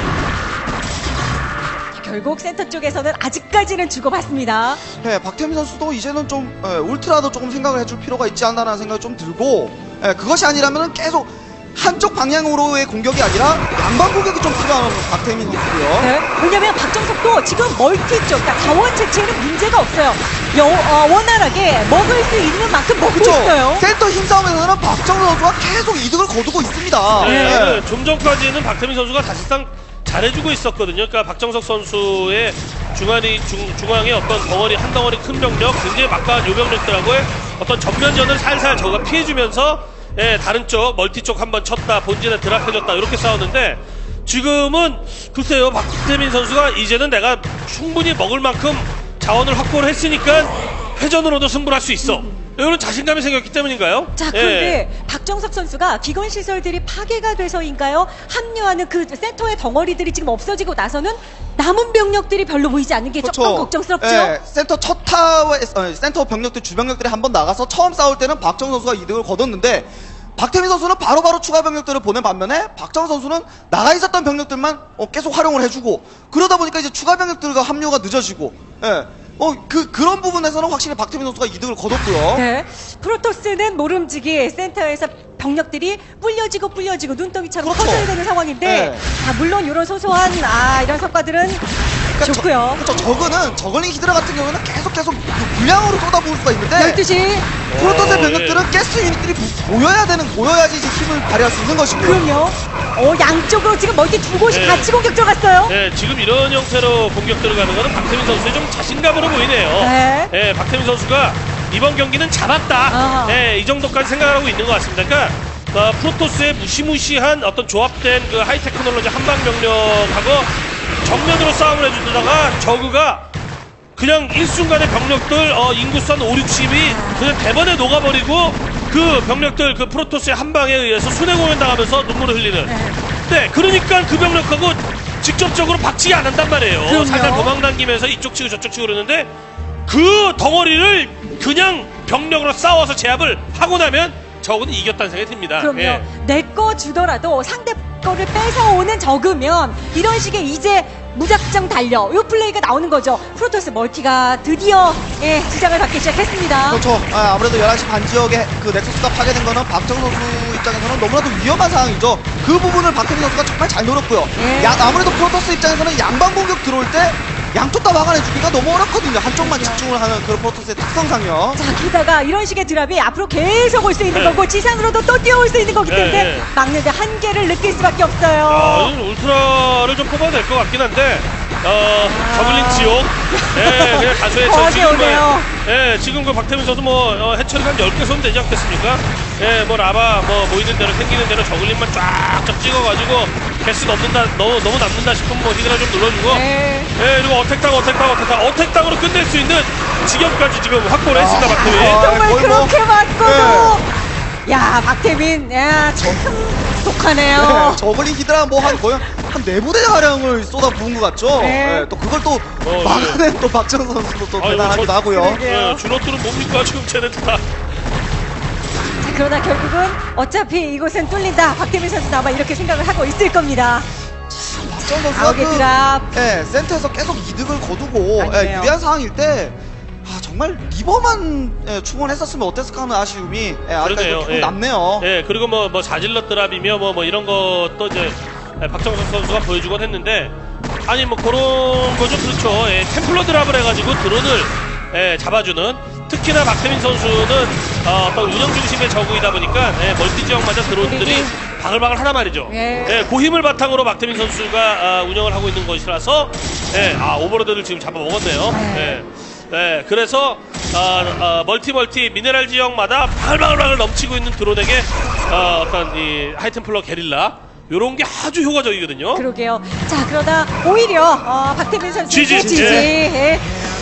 결국 센터 쪽에서는 아직까지는 주고받습니다. 예, 박태민 선수도 이제는 좀 예, 울트라도 조금 생각을 해줄 필요가 있지 않나라는 생각이 좀 들고 예, 그것이 아니라면 계속 한쪽 방향으로의 공격이 아니라 양방 공격이 좀 필요한 박태민이고요. 네. 왜냐면 박정석도 지금 멀티 쪽, 그러니까 자원 채취에는 문제가 없어요. 여, 어, 원활하게 먹을 수 있는 만큼 먹고 그렇죠. 있어요. 센터 힘싸움에서는 박정석 선수가 계속 이득을 거두고 있습니다. 네, 네. 좀 전까지는 박태민 선수가 사실상 잘해주고 있었거든요. 그러니까 박정석 선수의 중앙이 중, 중앙에 어떤 덩어리 한 덩어리 큰 병력, 굉장히 막강한 요병력들하고의 어떤 전면전을 살살 저가 피해주면서 예, 다른 쪽 멀티 쪽 한번 쳤다, 본진에 드랍해줬다 이렇게 싸웠는데 지금은 글쎄요 박태민 선수가 이제는 내가 충분히 먹을 만큼 자원을 확보를 했으니까 회전으로도 승부를 할 수 있어. 이런 자신감이 생겼기 때문인가요? 자, 그런데 예. 박정석 선수가 기관 시설들이 파괴가 돼서인가요? 합류하는 그 센터의 덩어리들이 지금 없어지고 나서는 남은 병력들이 별로 보이지 않는 게 조금 걱정스럽죠? 예, 센터 첫 타워, 어, 센터 병력들, 주병력들이 한번 나가서 처음 싸울 때는 박정 선수가 이득을 거뒀는데 박태민 선수는 바로바로 추가 병력들을 보낸 반면에 박정 선수는 나가 있었던 병력들만 어, 계속 활용을 해주고 그러다 보니까 이제 추가 병력들과 합류가 늦어지고 예. 어, 그, 그런 부분에서는 확실히 박태민 선수가 이득을 거뒀고요. 네. 프로토스는 모름지기 센터에서 병력들이 불려지고 불려지고 눈덩이처럼 그렇죠. 커져야 되는 상황인데, 네. 아, 물론 이런 소소한, 아, 이런 성과들은 그러니까 좋고요. 저, 그렇죠. 저거는, 저글링 히드라 같은 경우는 계속 계속 그 물량으로 쏟아부을 수가 있는데, 열두 시. 프로토스의 어, 병력들은 예. 가스 유닛들이 모여야 되는, 모여야지 이제 힘을 발휘할 수 있는 것이고요. 그럼요. 어, 양쪽으로 지금 멀티 두 곳이 네. 같이 공격 들어갔어요. 네, 지금 이런 형태로 공격 들어가는 거는 박태민 선수의 좀 자신감으로 보이네요. 네. 네, 박태민 선수가 이번 경기는 잡았다. 아. 네, 이 정도까지 생각을 하고 있는 것 같습니다. 그러니까 어, 프로토스의 무시무시한 어떤 조합된 그 하이테크놀로지 한방 병력하고 정면으로 싸움을 해주다가 저그가 그냥 일순간에 병력들 어, 인구수 한 오, 육십이 그냥 대번에 녹아버리고 그 병력들 그 프로토스의 한방에 의해서 순회공연 당하면서 눈물을 흘리는. 네, 그러니까 그 병력하고 직접적으로 박치기 안 한단 말이에요. 그럼요. 살살 도망다니면서 이쪽 치고 저쪽 치고 그러는데 그 덩어리를 그냥 병력으로 싸워서 제압을 하고 나면 적은 이겼다는 생각이 듭니다. 그럼요. 예. 내 거 주더라도 상대 거를 뺏어오는 적으면 이런 식의 이제 무작정 달려 이 플레이가 나오는 거죠. 프로토스 멀티가 드디어 예, 지장을 받기 시작했습니다. 그렇죠. 아, 아무래도 열한 시 반 지역에 그 넥서스가 파괴된 거는 박정 선수 입장에서는 너무나도 위험한 상황이죠. 그 부분을 박태민 선수가 정말 잘 노렸고요. 예. 야, 아무래도 프로토스 입장에서는 양방 공격 들어올 때 양쪽 다 막아내주기가 너무 어렵거든요. 한쪽만 집중을 하는 그런 프로토스의 특성상이요. 자, 게다가 이런 식의 드랍이 앞으로 계속 올 수 있는 네. 거고 지상으로도 또 뛰어올 수 있는 거기 때문에 네, 네. 막는데 한계를 느낄 수밖에 아, 없어요. 이건 울트라를 좀 뽑아낼 것 같긴 한데, 어, 저글링 지옥. 예, 그냥 가수의 저 거기 지금 뭐, 오네요. 예, 지금 그 박태민 선수 뭐, 어, 해처리가 한 열 개 쏘면 되지 않겠습니까? 예, 뭐, 라바, 뭐, 보이는 대로, 생기는 대로 저글링만 쫙쫙 찍어가지고, 개수 넘는다, 너무, 너무 남는다 싶으면 뭐, 히드라 좀 눌러주고, 네. 예, 그리고 어택당, 어택당, 어택당, 어택당으로 끝낼 수 있는 지경까지 지금 확보를 했습니다, 박태민. 아, 정말 거의 뭐- 그렇게 맞고도 야, 박태민, 야, 참 독하네요. 네, 저글링 히드라 뭐 한 거의 한 네 부대 가량을 쏟아 부은 것 같죠. 네. 네, 또 그걸 또 어, 막아낸 또 박정 선수도 또 아유, 대단하기도 저- 하고요. 그러게요. 예, 줄어들은 뭡니까, 지금 쟤네들 다. 자, 그러나 결국은 어차피 이곳은 뚫린다. 박태민 선수도 아마 이렇게 생각을 하고 있을 겁니다. 박정 선수가 아우게 드랍. 예, 센터에서 계속 이득을 거두고 예, 아니네요. 유리한 상황일 때 아, 정말 리버만 예, 충원했었으면 어땠을까 하는 아쉬움이 예, 아직까지 그러네요. 조금 예. 남네요. 예, 그리고 뭐, 뭐, 자질러 드랍이며 뭐, 뭐, 이런 것도 이제, 예, 박정석 선수가 보여주곤 했는데, 아니, 뭐, 그런 거죠. 그렇죠. 예, 템플러 드랍을 해가지고 드론을, 예, 잡아주는, 특히나 박태민 선수는, 어, 어떤 운영 중심의 저구이다 보니까, 예, 멀티 지역마다 드론들이 바글바글 하나 말이죠. 예. 예, 그 힘을 바탕으로 박태민 선수가, 아, 운영을 하고 있는 것이라서, 예, 아, 오버로드를 지금 잡아먹었네요. 네. 예. 네, 그래서 어, 어, 멀티 멀티 미네랄 지역마다 바글바글 넘치고 있는 드론에게 어, 어떤 이 하이템플러 게릴라 요런 게 아주 효과적이거든요. 그러게요. 자, 그러다 오히려 어, 박태민 선수의 지지, 지지, 예.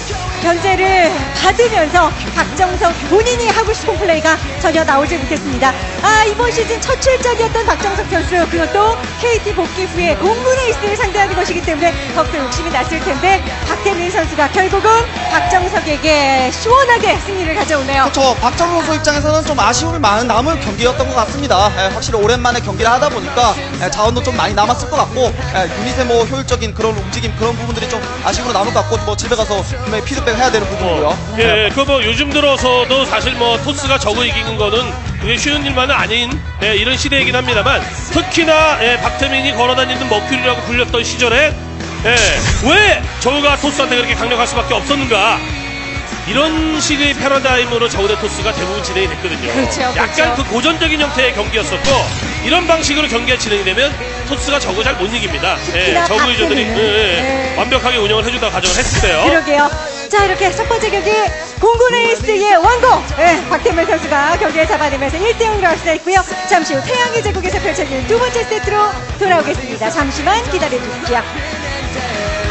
견제를 받으면서 박정석 본인이 하고 싶은 플레이가 전혀 나오지 못했습니다. 아, 이번 시즌 첫 출전이었던 박정석 선수, 그것도 케이티 복귀 후에 공군 에이스를 상대하는 것이기 때문에 더욱더 욕심이 났을 텐데 박태민 선수가 결국은 박정석에게 시원하게 승리를 가져오네요. 그렇죠. 박정 선수 입장에서는 좀 아쉬움이 많은 남은 경기였던 것 같습니다. 예, 확실히 오랜만에 경기를 하다 보니까 예, 자원도 좀 많이 남았을 것 같고 예, 유닛의 뭐 효율적인 그런 움직임 그런 부분들이 좀 아쉬움으로 남을 것 같고 뭐 집에 가서 분명히 피드백 해야 되는 부분이고요. 어, 예, 그 뭐 요즘 들어서도 사실 뭐 토스가 저거 이기는 거는 그게 쉬운 일만은 아닌 예, 이런 시대이긴 합니다만 특히나 예, 박태민이 걸어다니는 머큐리라고 불렸던 시절에 예, 왜 저우가 토스한테 그렇게 강력할 수밖에 없었는가 이런 식의 패러다임으로 저우 대 토스가 대부분 진행이 됐거든요. 그렇죠, 약간 그렇죠. 그 고전적인 형태의 경기였었고 이런 방식으로 경기가 진행이 되면 토스가 저우 잘 못 이깁니다. 예, 특히나 저우 유저들이 박태민은. 예, 예, 네. 완벽하게 운영을 해준다고 가정을 했을 때요. 그러게요. 자, 이렇게 첫 번째 경기 공군 에이스의 완공! 예, 박태민 선수가 경기를 잡아내면서 일 대 영으로 앞서있고요. 잠시 후 태양의 제국에서 펼쳐지는 두 번째 세트로 돌아오겠습니다. 잠시만 기다려주십시오.